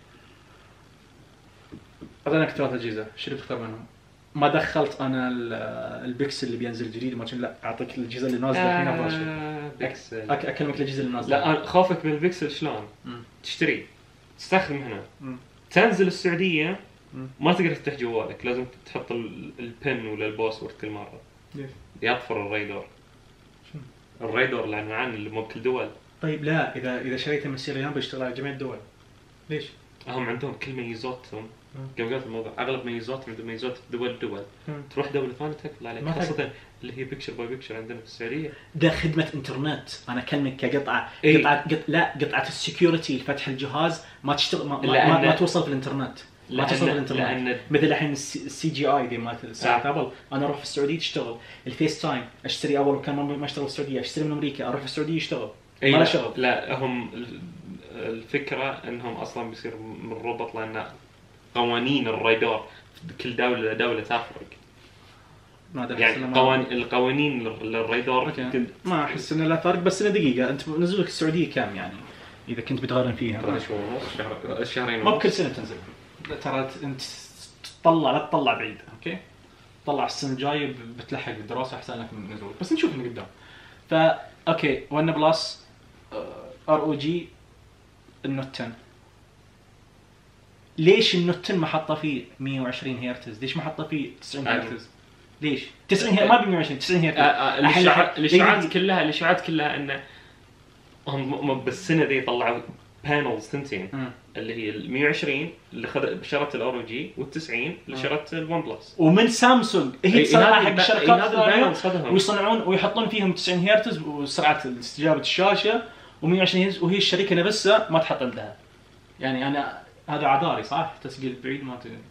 اعطيناك ثلاث اجهزه، شو اللي بتختار منهم؟ ما دخلت انا البيكسل اللي بينزل جديد، ما لا اعطيك الاجهزه اللي نازله الحين افضل شيء. آه بيكسل. أك... اكلمك الاجهزه اللي نازله. لا خوفك من البيكسل شلون؟ مم. تشتري تستخدم هنا، مم. تنزل السعوديه مم. ما تقدر تفتح جوالك، لازم تحط البن ولا الباسورد كل مره. ليش؟ يطفر الريدور. شو؟ الريدور العنوان اللي مو بكل دول. طيب لا اذا اذا شريته من سيريان بيشتغل على جميع الدول. ليش؟ هم عندهم كل ميزاتهم. كم قلت الموضوع اغلب ميزات عندهم ميزات في دول دول تروح دوله ثانيه تقفل عليك، خاصه اللي هي بيكشر باي بيكشر عندنا في السعوديه. ده خدمه انترنت، انا اكلمك كقطعه إيه؟ قطعه قط... لا قطعه السكيورتي فتح الجهاز ما تشتغل ما, ما, ما توصل في الانترنت، ما توصل في الانترنت لأن... مثل الحين السي جي اي دي مالت ساعات ابل، انا اروح في السعوديه تشتغل، الفيس تايم اشتري اول وكان ما اشتغل في السعوديه، اشتري من امريكا اروح في السعوديه يشتغل إيه؟ ما له شغل. لا هم الفكره انهم اصلا بيصير من ربط، لان قوانين الرادار كل دولة دولة تفرق. يعني قوانين القوانين للرادار كنت... ما احس انه لا فرق، بس انه دقيقة انت نزلك السعودية كام يعني اذا كنت بتغرن فيها؟ شهر ونص شهر شهرين. ما بكل سنة تنزل، ترى انت تطلع لا تطلع بعيد، اوكي؟ طلع السنة الجاية بتلحق بالدراسة احسن لك من نزول، بس نشوف من قدام. فا اوكي ون بلس ار او جي النوت عشرة، ليش النوت عشرة ما حاطه فيه مية وعشرين هرتز؟ ليش ما حاطه فيه تسعين هرتز؟ ليش تسعين هرتز؟ ما ب مية وعشرين تسعين هرتز. الاشاعات كلها الاشاعات كلها ان هم بالسنه دي طلعوا بانلز ثنتين اللي هي ال مية وعشرين اللي خذ شرت الار جي وال90 اللي شرت الون بلس، ومن سامسونج هي تصنع حق الشركات الثانيه ويصنعون ويحطون فيهم تسعين هرتز وسرعه استجابه الشاشه ومية وعشرين هرتز، وهي الشركه نفسها ما تحط لها. يعني انا هذا عذاري صح؟ تسجيل بعيد ما تدري.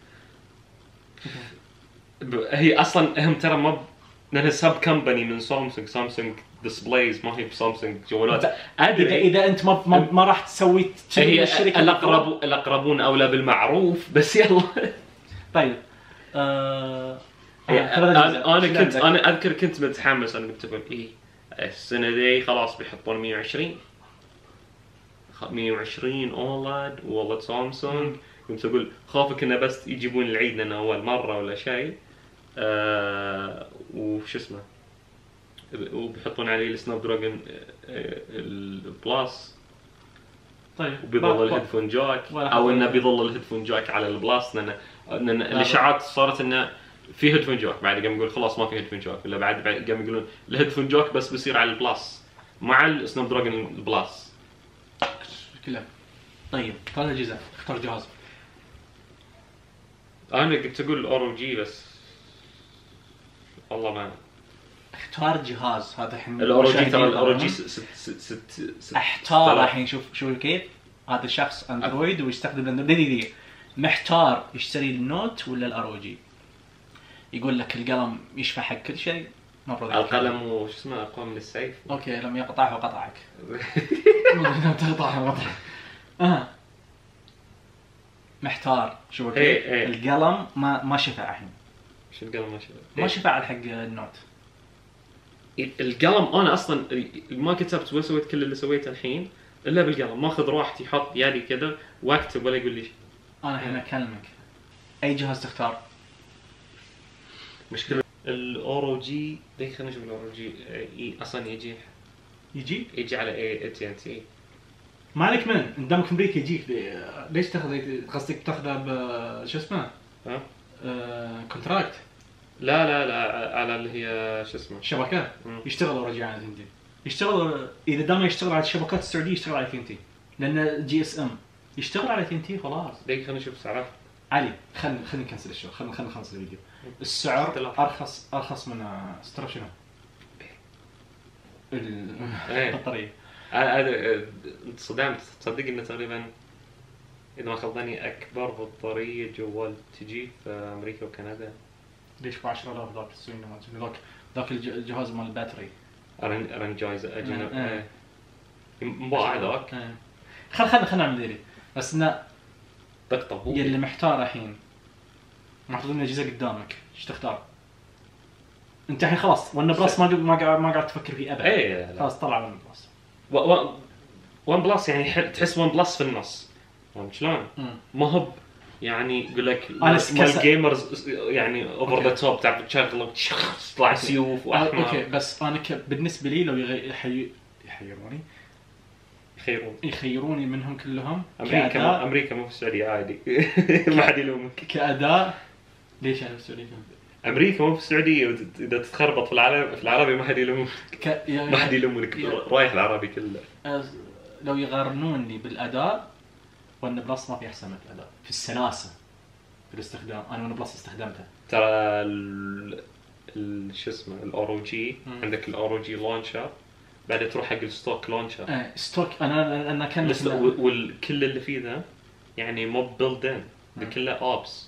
هي اصلا هم ترى ما لانها سب كمباني من سامسونج، سامسونج ديسبلايز ما هي بسامسونج جوالات. اذا اذا انت ما ما, ما راح تسوي هي الشركه الاقرب الاقربون اولى بالمعروف، بس يلا. طيب آه... انا انا كنت انا اذكر كنت متحمس، انا قلت اقول ايه السنه دي خلاص بيحطون مية وعشرين مية وعشرين اولاد والله سامسونج. كنت اقول خافك انه بس يجيبون العيد لنا اول مره ولا شيء، آه وش اسمه وبيحطون عليه السناب دراجون البلاس. طيب وبيظل الهيدفون جاك، او انه بيظل الهيدفون جاك على البلاس، لان لان الاشاعات صارت انه في هيدفون جاك، بعد قام يقول خلاص ما في هيدفون جاك، ولا بعد قام يقولون الهيدفون جاك بس بيصير على البلاس مع السناب دراجون البلاس كلها. طيب ثلاث اجهزه اختار جهاز. انا كنت اقول ار جي بس والله ما اختار جهاز. هذا الحين الار جي ترى الار جي ست ست ست احتار الحين. شوف شوف كيف هذا الشخص اندرويد ويستخدم الاندرويد دي, دي محتار يشتري النوت ولا الار جي. يقول لك القلم يشفع حق كل شيء، المفروض القلم وش اسمه اقوى من السيف. اوكي لم يقطعه قطعك. لم تقطعه قطعك. اه محتار. شو كيف ايه ايه. القلم ما ما شفع الحين. شو القلم ما شفع؟ ما ايه. شفع حق النوت. القلم انا اصلا ما كتبت وسويت كل اللي سويته الحين الا بالقلم، ماخذ راحتي حط يدي كذا واكتب ولا يقول لي. انا الحين اكلمك اي جهاز تختار؟ مشكله الار جي دي خلينا نشوف الار جي اصلا يجي يجي يجي على اي تي ان تي. مالك من قدامك امريكا يجيك. ليش تاخذ قصدك تاخذه ب شو اسمه ها آه... كونتراكت؟ لا لا لا على اللي هي شو اسمه شبكات. يشتغل ورجع على تي يشتغل. اذا دام يشتغل على الشبكات السعوديه يشتغل على تي ان تي، لان جي اس ام يشتغل على تي ان تي خلاص. دقيقه خلينا نشوف سعره. علي خلينا خلينا نكنسل الشو، خلينا خلينا نخلص الفيديو. السعر ارخص ارخص من سترا شنو البطاريه. انا صدمت تصدق انه تقريبا اذا ما خاب ظني اكبر بطاريه جوال تجي في امريكا وكندا. ليش ب عشرة آلاف ذاك السويني مالتي ذاك ذاك الج- الجهاز مال الباتري رن رنجايز اجنبي آه، آه. مباع ذاك. آه. خل خلنا خلنا نعمل ذيلي بس انه طقطق يلي محتار الحين محطوطين اجهزه قدامك ايش تختار؟ انت الحين خلاص ون بلس ما ما قاعد ما قاعد تفكر فيه ابدا. اي لا. خلاص طلع ون بلس. و... و... ون بلس يعني ح- تحس ون بلس في النص، فهمت شلون؟ مم. ما هو ب- يعني يقول لك أنا مال سكس- جيمرز يعني اوفر ذا توب، تعرف تشغله تطلع سيوف آه، واحمر. اوكي بس انا ك... بالنسبه لي لو يغي... يحي... يحيروني يخيرون. يخيروني منهم كلهم امريكا كأداء... ما... امريكا مو في السعوديه عادي. ما حد يلومك. كاداء ليش انا بالسعوديه؟ امريكا مو في السعوديه، وت- اذا تتخربط في العربي في العربي ما حد يلومك. ك... يعني... ما حد يلومك، رايح العربي كله. أز- لو يقارنوني بالاداء ون بلس ما في احسن من الاداء في السلاسه في الاستخدام. انا ون بلس استخدمته ترى ال... ال... شو اسمه الاورو جي، مم. عندك الاورو جي لونشر، بعدين تروح حق الستوك لونشر. آه ستوك. انا انا كان بس والكل اللي فيه ذا يعني مو بيلد ان، ذا كله اوبس.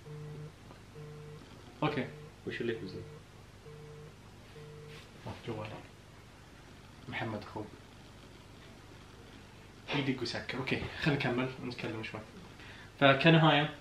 اوكي وش اللي فيه؟ جوال محمد اخوي يدق ويسكر. اوكي خلينا نكمل ونتكلم شوي. فكنهايه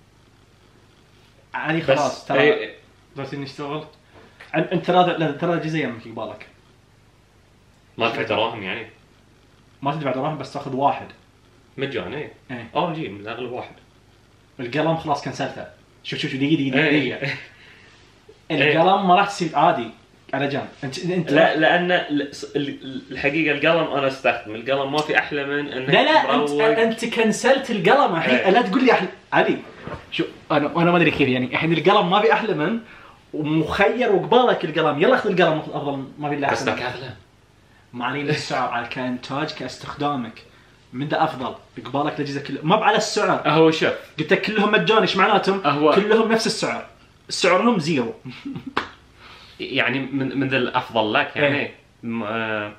علي خلاص ترى دلوقتي نشتغل. أن- انت ترى لا ترى الاجهزه يمك قبالك ما دفع دراهم يعني ما تدفع دراهم بس تاخذ واحد. مجاني. ايه ار جي من اغلب واحد. القلم خلاص كنسلته. شوف شوف دقيقه دقيقه إيه. دقيقه القلم ما راح تصير عادي على جنب. انت انت لا لان ال- ال- الحقيقه القلم انا استخدم القلم، ما في احلى من انك لا لا انت مروق. انت كنسلت القلم الحين. إيه. لا تقول لي احلى علي. شو انا انا ما ادري كيف يعني الحين القلم ما في احلى من ومخير وقبالك القلم. يلا اخذ القلم افضل ما في الا بس احسن. ذاك اغلى. ما علينا السعر على كانتاج كاستخدامك من ده افضل. قبالك الاجهزه كلها ما على السعر. هو شوف قلت لك كلهم مجاني ايش معناتهم؟ هو- كلهم نفس السعر. سعرهم زيرو. يعني من من ذا الافضل لك يعني. إيه. م- آه،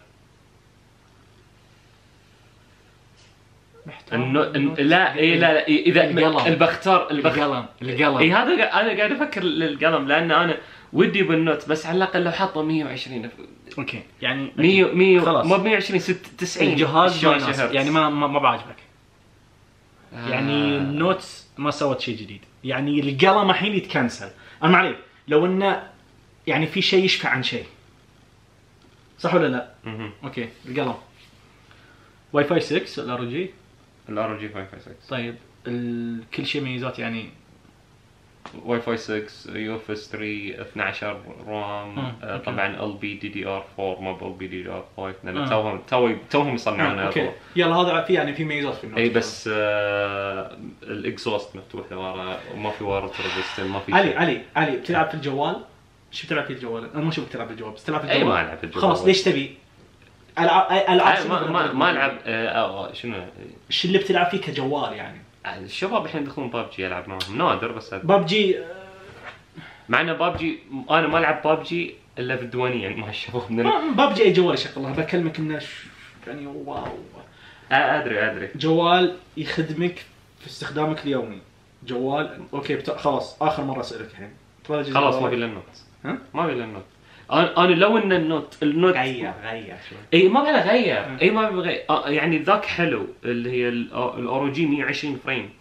محتاج انه إن- لا اي لا, لا اذا القلم. البختار البخ... القلم القلم اي هذا قا- انا قاعد افكر للقلم، لان انا ودي بالنوت بس على الاقل لو حاطه مية وعشرين اوكي يعني مية مية خلاص. ما مية وعشرين ستة تسعين الجهاز ما الشاشة يناسب. هرتز. يعني ما ما, ما بعجبك. آه. يعني النوت ما سوت شيء جديد. يعني القلم الحين يتكنسل. انا ما علي لو انه يعني في شيء يشفع عن شيء صح ولا لا؟ مهم. اوكي القلم واي فاي ستة الار جي. الار جي خمسة ستة طيب ال... كل شيء ميزات يعني. واي فاي ستة يو اف اس ثلاثة اثنا عشر رام. مم. آه أوكي. طبعا ال بي دي دي ار أربعة ما ال بي دي دي ار خمسة، لان مم. توهم تو توهم يصنعونه. اوكي يلا هذا في يعني في ميزات في النوت. اي بس آه الاكزوست مفتوح ورا وما في وارد ريزستن ما في علي شيء. علي علي بتلعب في الجوال. شو بتلعب في الجوال؟ انا مو شوفك تلعب في الجوال بس تلعب في اي الجوال. ما العب في الجوال. خلاص ليش تبي؟ العاب العاب آه، شنو ما ما, بتلعب؟ ما العب آه آه شنو شو اللي بتلعب فيه كجوال يعني؟ آه، الشباب الحين يدخلون بابجي يلعب معهم نادر بس هذا. ببجي مع ان بابجي انا ما العب بابجي الا في الديوانيه يعني مع الشباب من ال... ما ببجي اي جوال يشغلها. بكلمك انه ش- يعني واو آه ادري ادري جوال يخدمك في استخدامك اليومي. جوال اوكي بتا... خلاص اخر مره اسالك الحين خلاص ما في الا النوت. ها؟ ما في الا النوت. انا انا لو ان النوت النوت غير غير شوي. اي ما بغير اغير. أه. اي ما بغير آه يعني ذاك حلو اللي هي الاورو جي مية وعشرين فريم.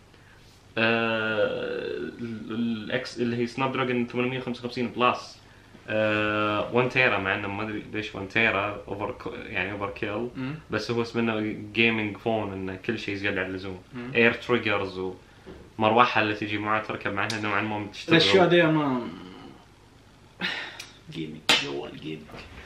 آه الاكس اللي هي سناب دراجون ثمانمية وخمسة وخمسين بلس. آه واحد تيرا، مع انه ما ادري ليش واحد تيرا اوفر يعني اوفر كيل، مم. بس هو اسمه جيمنج فون انه كل شيء زياده عن اللزوم. مم. اير تريجرز ومروحه اللي تجي معاه تركب معها نوعا ما تشتغل. الاشياء ذي ما جيمنج جوال جيمنج.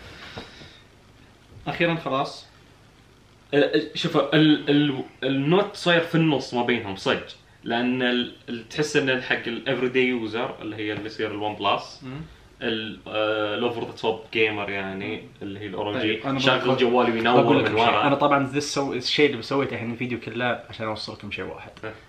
اخيرا خلاص ال- شوف ال ال النوت صاير في النص ما بينهم صدق، لان ال- ال- تحس ان حق الافري داي يوزر اللي هي اللي يصير الون بلس، الاوفر ذا توب جيمر يعني اللي هي الاورو جي طيب، أنا شغل بقول- جوالي وينور بقول لك من شيء. ورا. انا طبعا ذا السو... الشيء اللي بسويته الحين الفيديو كله عشان اوصلكم شيء واحد.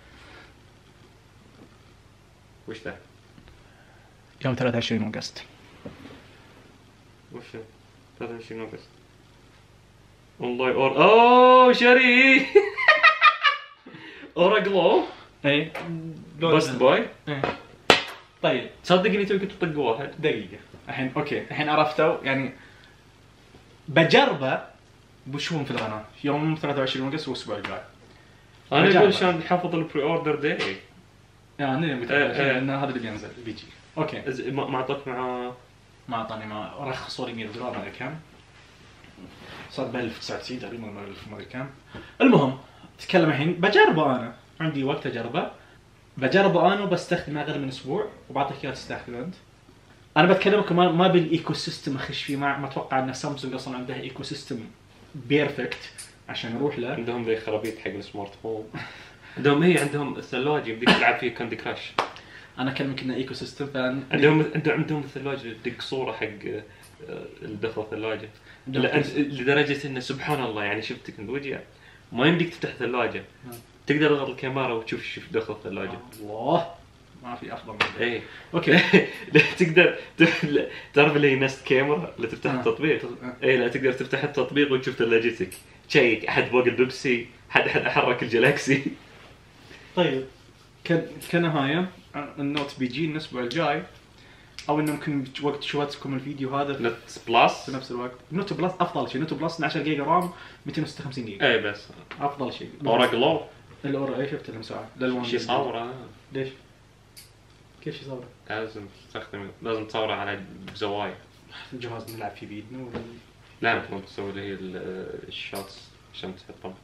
وش ذا؟ يوم ثلاثة وعشرين أغسطس وش ذا؟ ثلاثة وعشرين أغسطس والله اور اوه شري. اورا جلو اي بست باي. إيه. طيب تصدقني توي كنت طق واحد. دقيقة الحين اوكي الحين عرفتوا يعني بجربه بشوفهم في القناة يوم ثلاثة وعشرين اغسطس والاسبوع الجاي. انا بجربه. اقول شلون حافظ البري اوردر داي. يعني انا إيه، متأكد إيه. لان هذا اللي بينزل بيجي. اوكي إز- ما ما اعطاك مع ما اعطاني ما رخصوا لي مية دولار ما ادري كم. صار ب ألف وتسعة وتسعين تقريبا ولا ألف ما ادري كم. المهم تكلم الحين بجربه انا عندي وقت اجربه. بجربه انا وبستخدمه اقل من اسبوع وبعطيك اياه تستخدمه انت. انا بتكلمك ما ما بالايكو سيستم اخش فيه ما ما اتوقع ان سامسونج اصلا عندها ايكو سيستم بيرفكت عشان نروح له. عندهم ذي خرابيط حق السمارت فون. عندهم هي عندهم الثلاجه يمديك تلعب فيها كاندي كراش. انا اكلمك انه ايكو سيستم فان عندهم عندهم عندهم الثلاجه تدق صوره حق آه، الدخل الثلاجه لأن- لدرجه انه سبحان الله يعني شفتك من وجهه ما يمديك تفتح ثلاجه تقدر تضغط الكاميرا وتشوف شوف دخل الثلاجه. الله ما في افضل من كذا. اي اوكي لا تقدر تف- لا، تعرف اللي هي نست كاميرا اللي تفتح آه. التطبيق. آه. اي لا تقدر تفتح التطبيق وتشوف ثلاجتك تشيك احد فوق البيبسي حد حد حرك الجلاكسي. طيب كان كنهايه النوت بيجي الاسبوع الجاي او انه ممكن وقت شوفتكم الفيديو هذا في نت بلس. نفس الوقت. نوت بلس افضل شيء. نوت بلس اثنا عشر جيجا رام مئتين وستة وخمسين جيجا اي بس افضل شيء. اورا جلو الاورا اي شفت المساعد للوان شي صوره. ليش؟ كيف شي صوره؟ لازم تستخدم لازم تصوره على زوايا. الجهاز نلعب فيه بيدنا ولا لا انت ما تسوي اللي هي ال- الشوتس عشان تحطهم.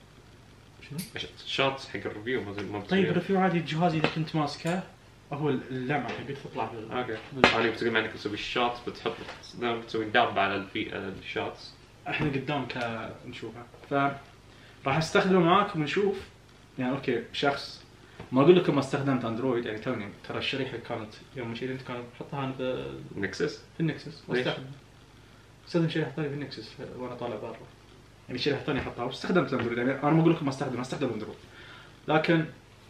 شنو؟ الشوتس حق الريفيو ما ما طيب بتسويها. الريفيو عادي الجهاز اذا كنت ماسكه هو اللمعه حقت تطلع بال اوكي انا بتقول انك تسوي الشوتس بتحط دائما بتسوي داب على الفي على الشوتس. احنا قدامك نشوفها ف راح استخدمه معاكم ونشوف يعني اوكي شخص ما اقول لكم ما استخدمت اندرويد يعني توني ترى الشريحه كانت يوم شيء انت كانت بحطها انا في نكسس. في النكسس ليش؟ واستخدم استخدم شريحه ثانيه في النكسس وانا طالع برا يعني شريحه ثانيه احطها واستخدمت الاندرويد يعني انا ما اقول لكم ما استخدم استخدم اندرويد لكن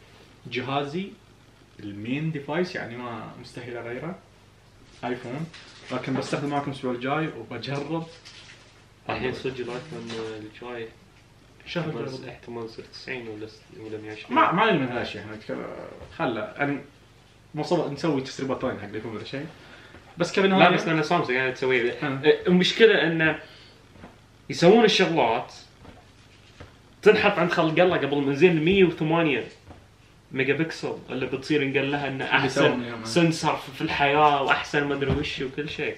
جهازي المين ديفايس يعني ما مستحيل اغيره ايفون لكن بستخدم معكم الاسبوع الجاي وبجرب الحين صدق الايفون الجاي شهر احتمال جرب. احتمال يصير تسعين ولا س- ولا مية وعشرين. ما ما لي من هالاشياء احنا نتكلم خله يعني مصاب نسوي تسريبات ثانيه حق الايفون ولا شيء بس كذا لا بس لان سامسونج يعني تسوي آه. المشكله انه يسوون الشغلات تنحط عند خلق الله قبل ما نزين مية وثمانية ميجا بكسل اللي بتصير ينقال لها انه احسن يسوون سنسر في الحياه واحسن ما ادري وش وكل شيء.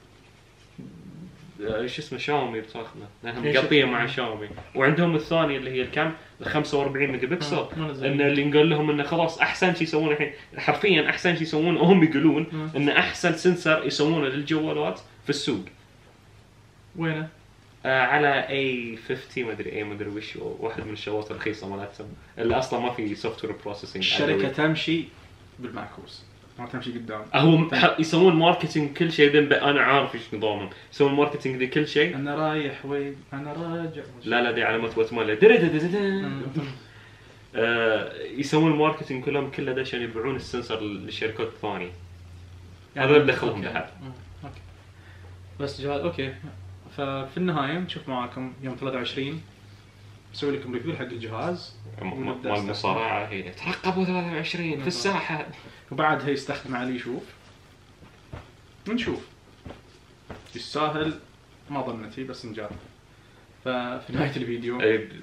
آه، شو اسمه شاومي بتاخذه لانها إيش مقطيه اسمه؟ مع شاومي. وعندهم الثاني اللي هي الكم ال خمسة وأربعين ميجا بكسل آه، ما نزل. ان اللي نقول لهم انه خلاص احسن شيء يسوونه الحين حرفيا احسن شيء يسوونه وهم يقولون آه. ان احسن سنسر يسوونه للجوالات في السوق. وينه؟ آه على اي خمسين ما ادري اي ما ادري وش واحد من الشغلات الرخيصه مالتهم اللي اصلا ما في سوفت وير بروسيسنج. الشركه تمشي بالمعكوس ما تمشي قدام هو ح- يسوون ماركتينج كل شيء ذنب انا عارف ايش نظامهم يسوون ماركتينج لكل شيء. انا رايح وين انا راجع لا لا دي علامات واتمان آه يسوون الماركتينج كلهم كله ده عشان يبيعون السنسر للشركات الثانيه. هذا اللي دخلهم أوكي. بعد. مم. اوكي بس جهاز اوكي ففي النهايه نشوف معاكم يوم ثلاثة وعشرين بسوي لكم ريفيو حق الجهاز م- م- ونبدأ مال نستخدم. المصارعه هي ترقبوا ثلاثة وعشرين في الساحه. وبعدها يستخدم علي يشوف نشوف يستاهل ما ظنتي بس نجرب. ففي نهايه الفيديو إيه، ب-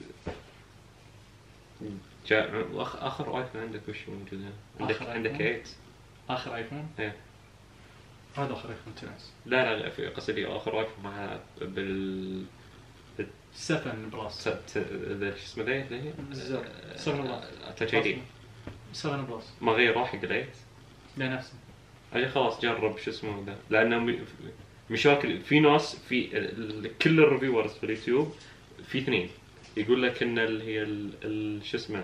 جاء وأخ- اخر ايفون عندك وش موجود هنا؟ عندك آخر عندك آيفون؟ ثمانية. اخر ايفون إيه. هذا اخر ايفون تنس لا لا لا في قصدي اخر ايفون مع بال سبعة بلس ت- ت- ذا شو اسمه ذا اللي هي بالضبط. سبعة بلس. تاتش اي دي سبعة بلس ما غير راح قليت لا نفسه اجي خلاص جرب شو اسمه ذا لانه م- مشاكل في ناس في ال- كل الريفيورز في اليوتيوب في اثنين يقول لك ان اللي هي ال- ال- شو اسمه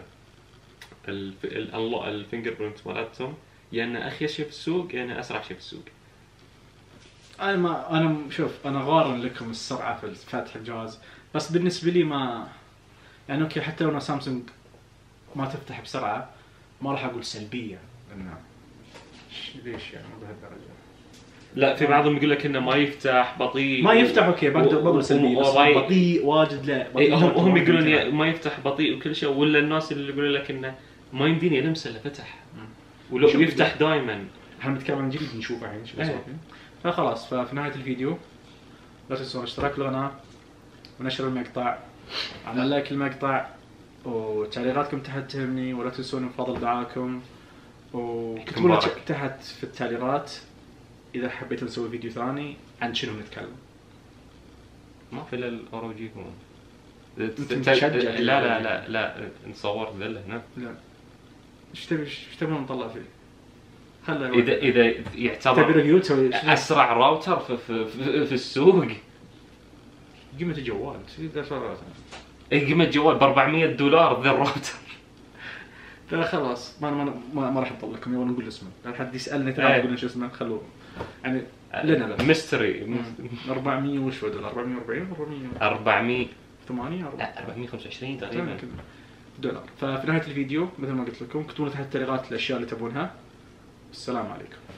الفينجر برنت مالتهم يا انه اخيس شيء في السوق يا انه اسرع شيء في السوق. انا ما انا شوف انا غارن لكم السرعه في فتح الجهاز بس بالنسبه لي ما يعني اوكي حتى لو سامسونج ما تفتح بسرعه ما راح اقول سلبيه انه ش- ليش يعني مو بهالدرجه لا في بعضهم يقول لك انه ما يفتح بطيء ما يفتح اوكي برضه برضه سلبي بس وراي- بطيء واجد لا إيه، بطيء هم جدا هم واجد يقولون ممتع. يا- ما يفتح بطيء وكل شيء، ولا الناس اللي يقولون لك انه ما يمديني المسه الا فتح، ولو شوف يفتح دائما. احنا بنتكلم عن جديد نشوفه الحين شو إيه. اسمه. فخلاص ففي نهايه الفيديو لا تنسون الاشتراك بالقناه ونشر المقطع، على لايك المقطع، وتعليقاتكم تحت تهمني، ولا تنسون فضل دعاكم، وكتبوا لنا مبارك. تحت في التعليقات اذا حبيتوا نسوي فيديو ثاني عن شنو نتكلم. ما في الا الاوروجيكم. متشجع. لا لا لا لا نصور ذله هنا. لا ايش تبي ايش تبي نطلع فيه؟ خله اذا اذا تبي يعتبر ريفيو تسوي شنو؟ اسرع راوتر في في, في, في السوق. قيمة الجوال اذا صارت اي قيمه جوال ب أربعمية دولار ذا الراوتر. لا خلاص ما ما ما, ما راح نطلع لكم يلا نقول اسمه، لا حد يسالني إيه. ترى نقول شو اسمه خلوه يعني لنا بس. ميستري. أربعمية وش دولار؟ أربعمية وأربعين أربعمية أربعمية ثمانية لا أربعمية وخمسة وعشرين تقريبا دولار. ففي نهاية الفيديو مثل ما قلت لكم اكتبوا لنا تحت التعليقات الاشياء اللي تبونها. السلام عليكم.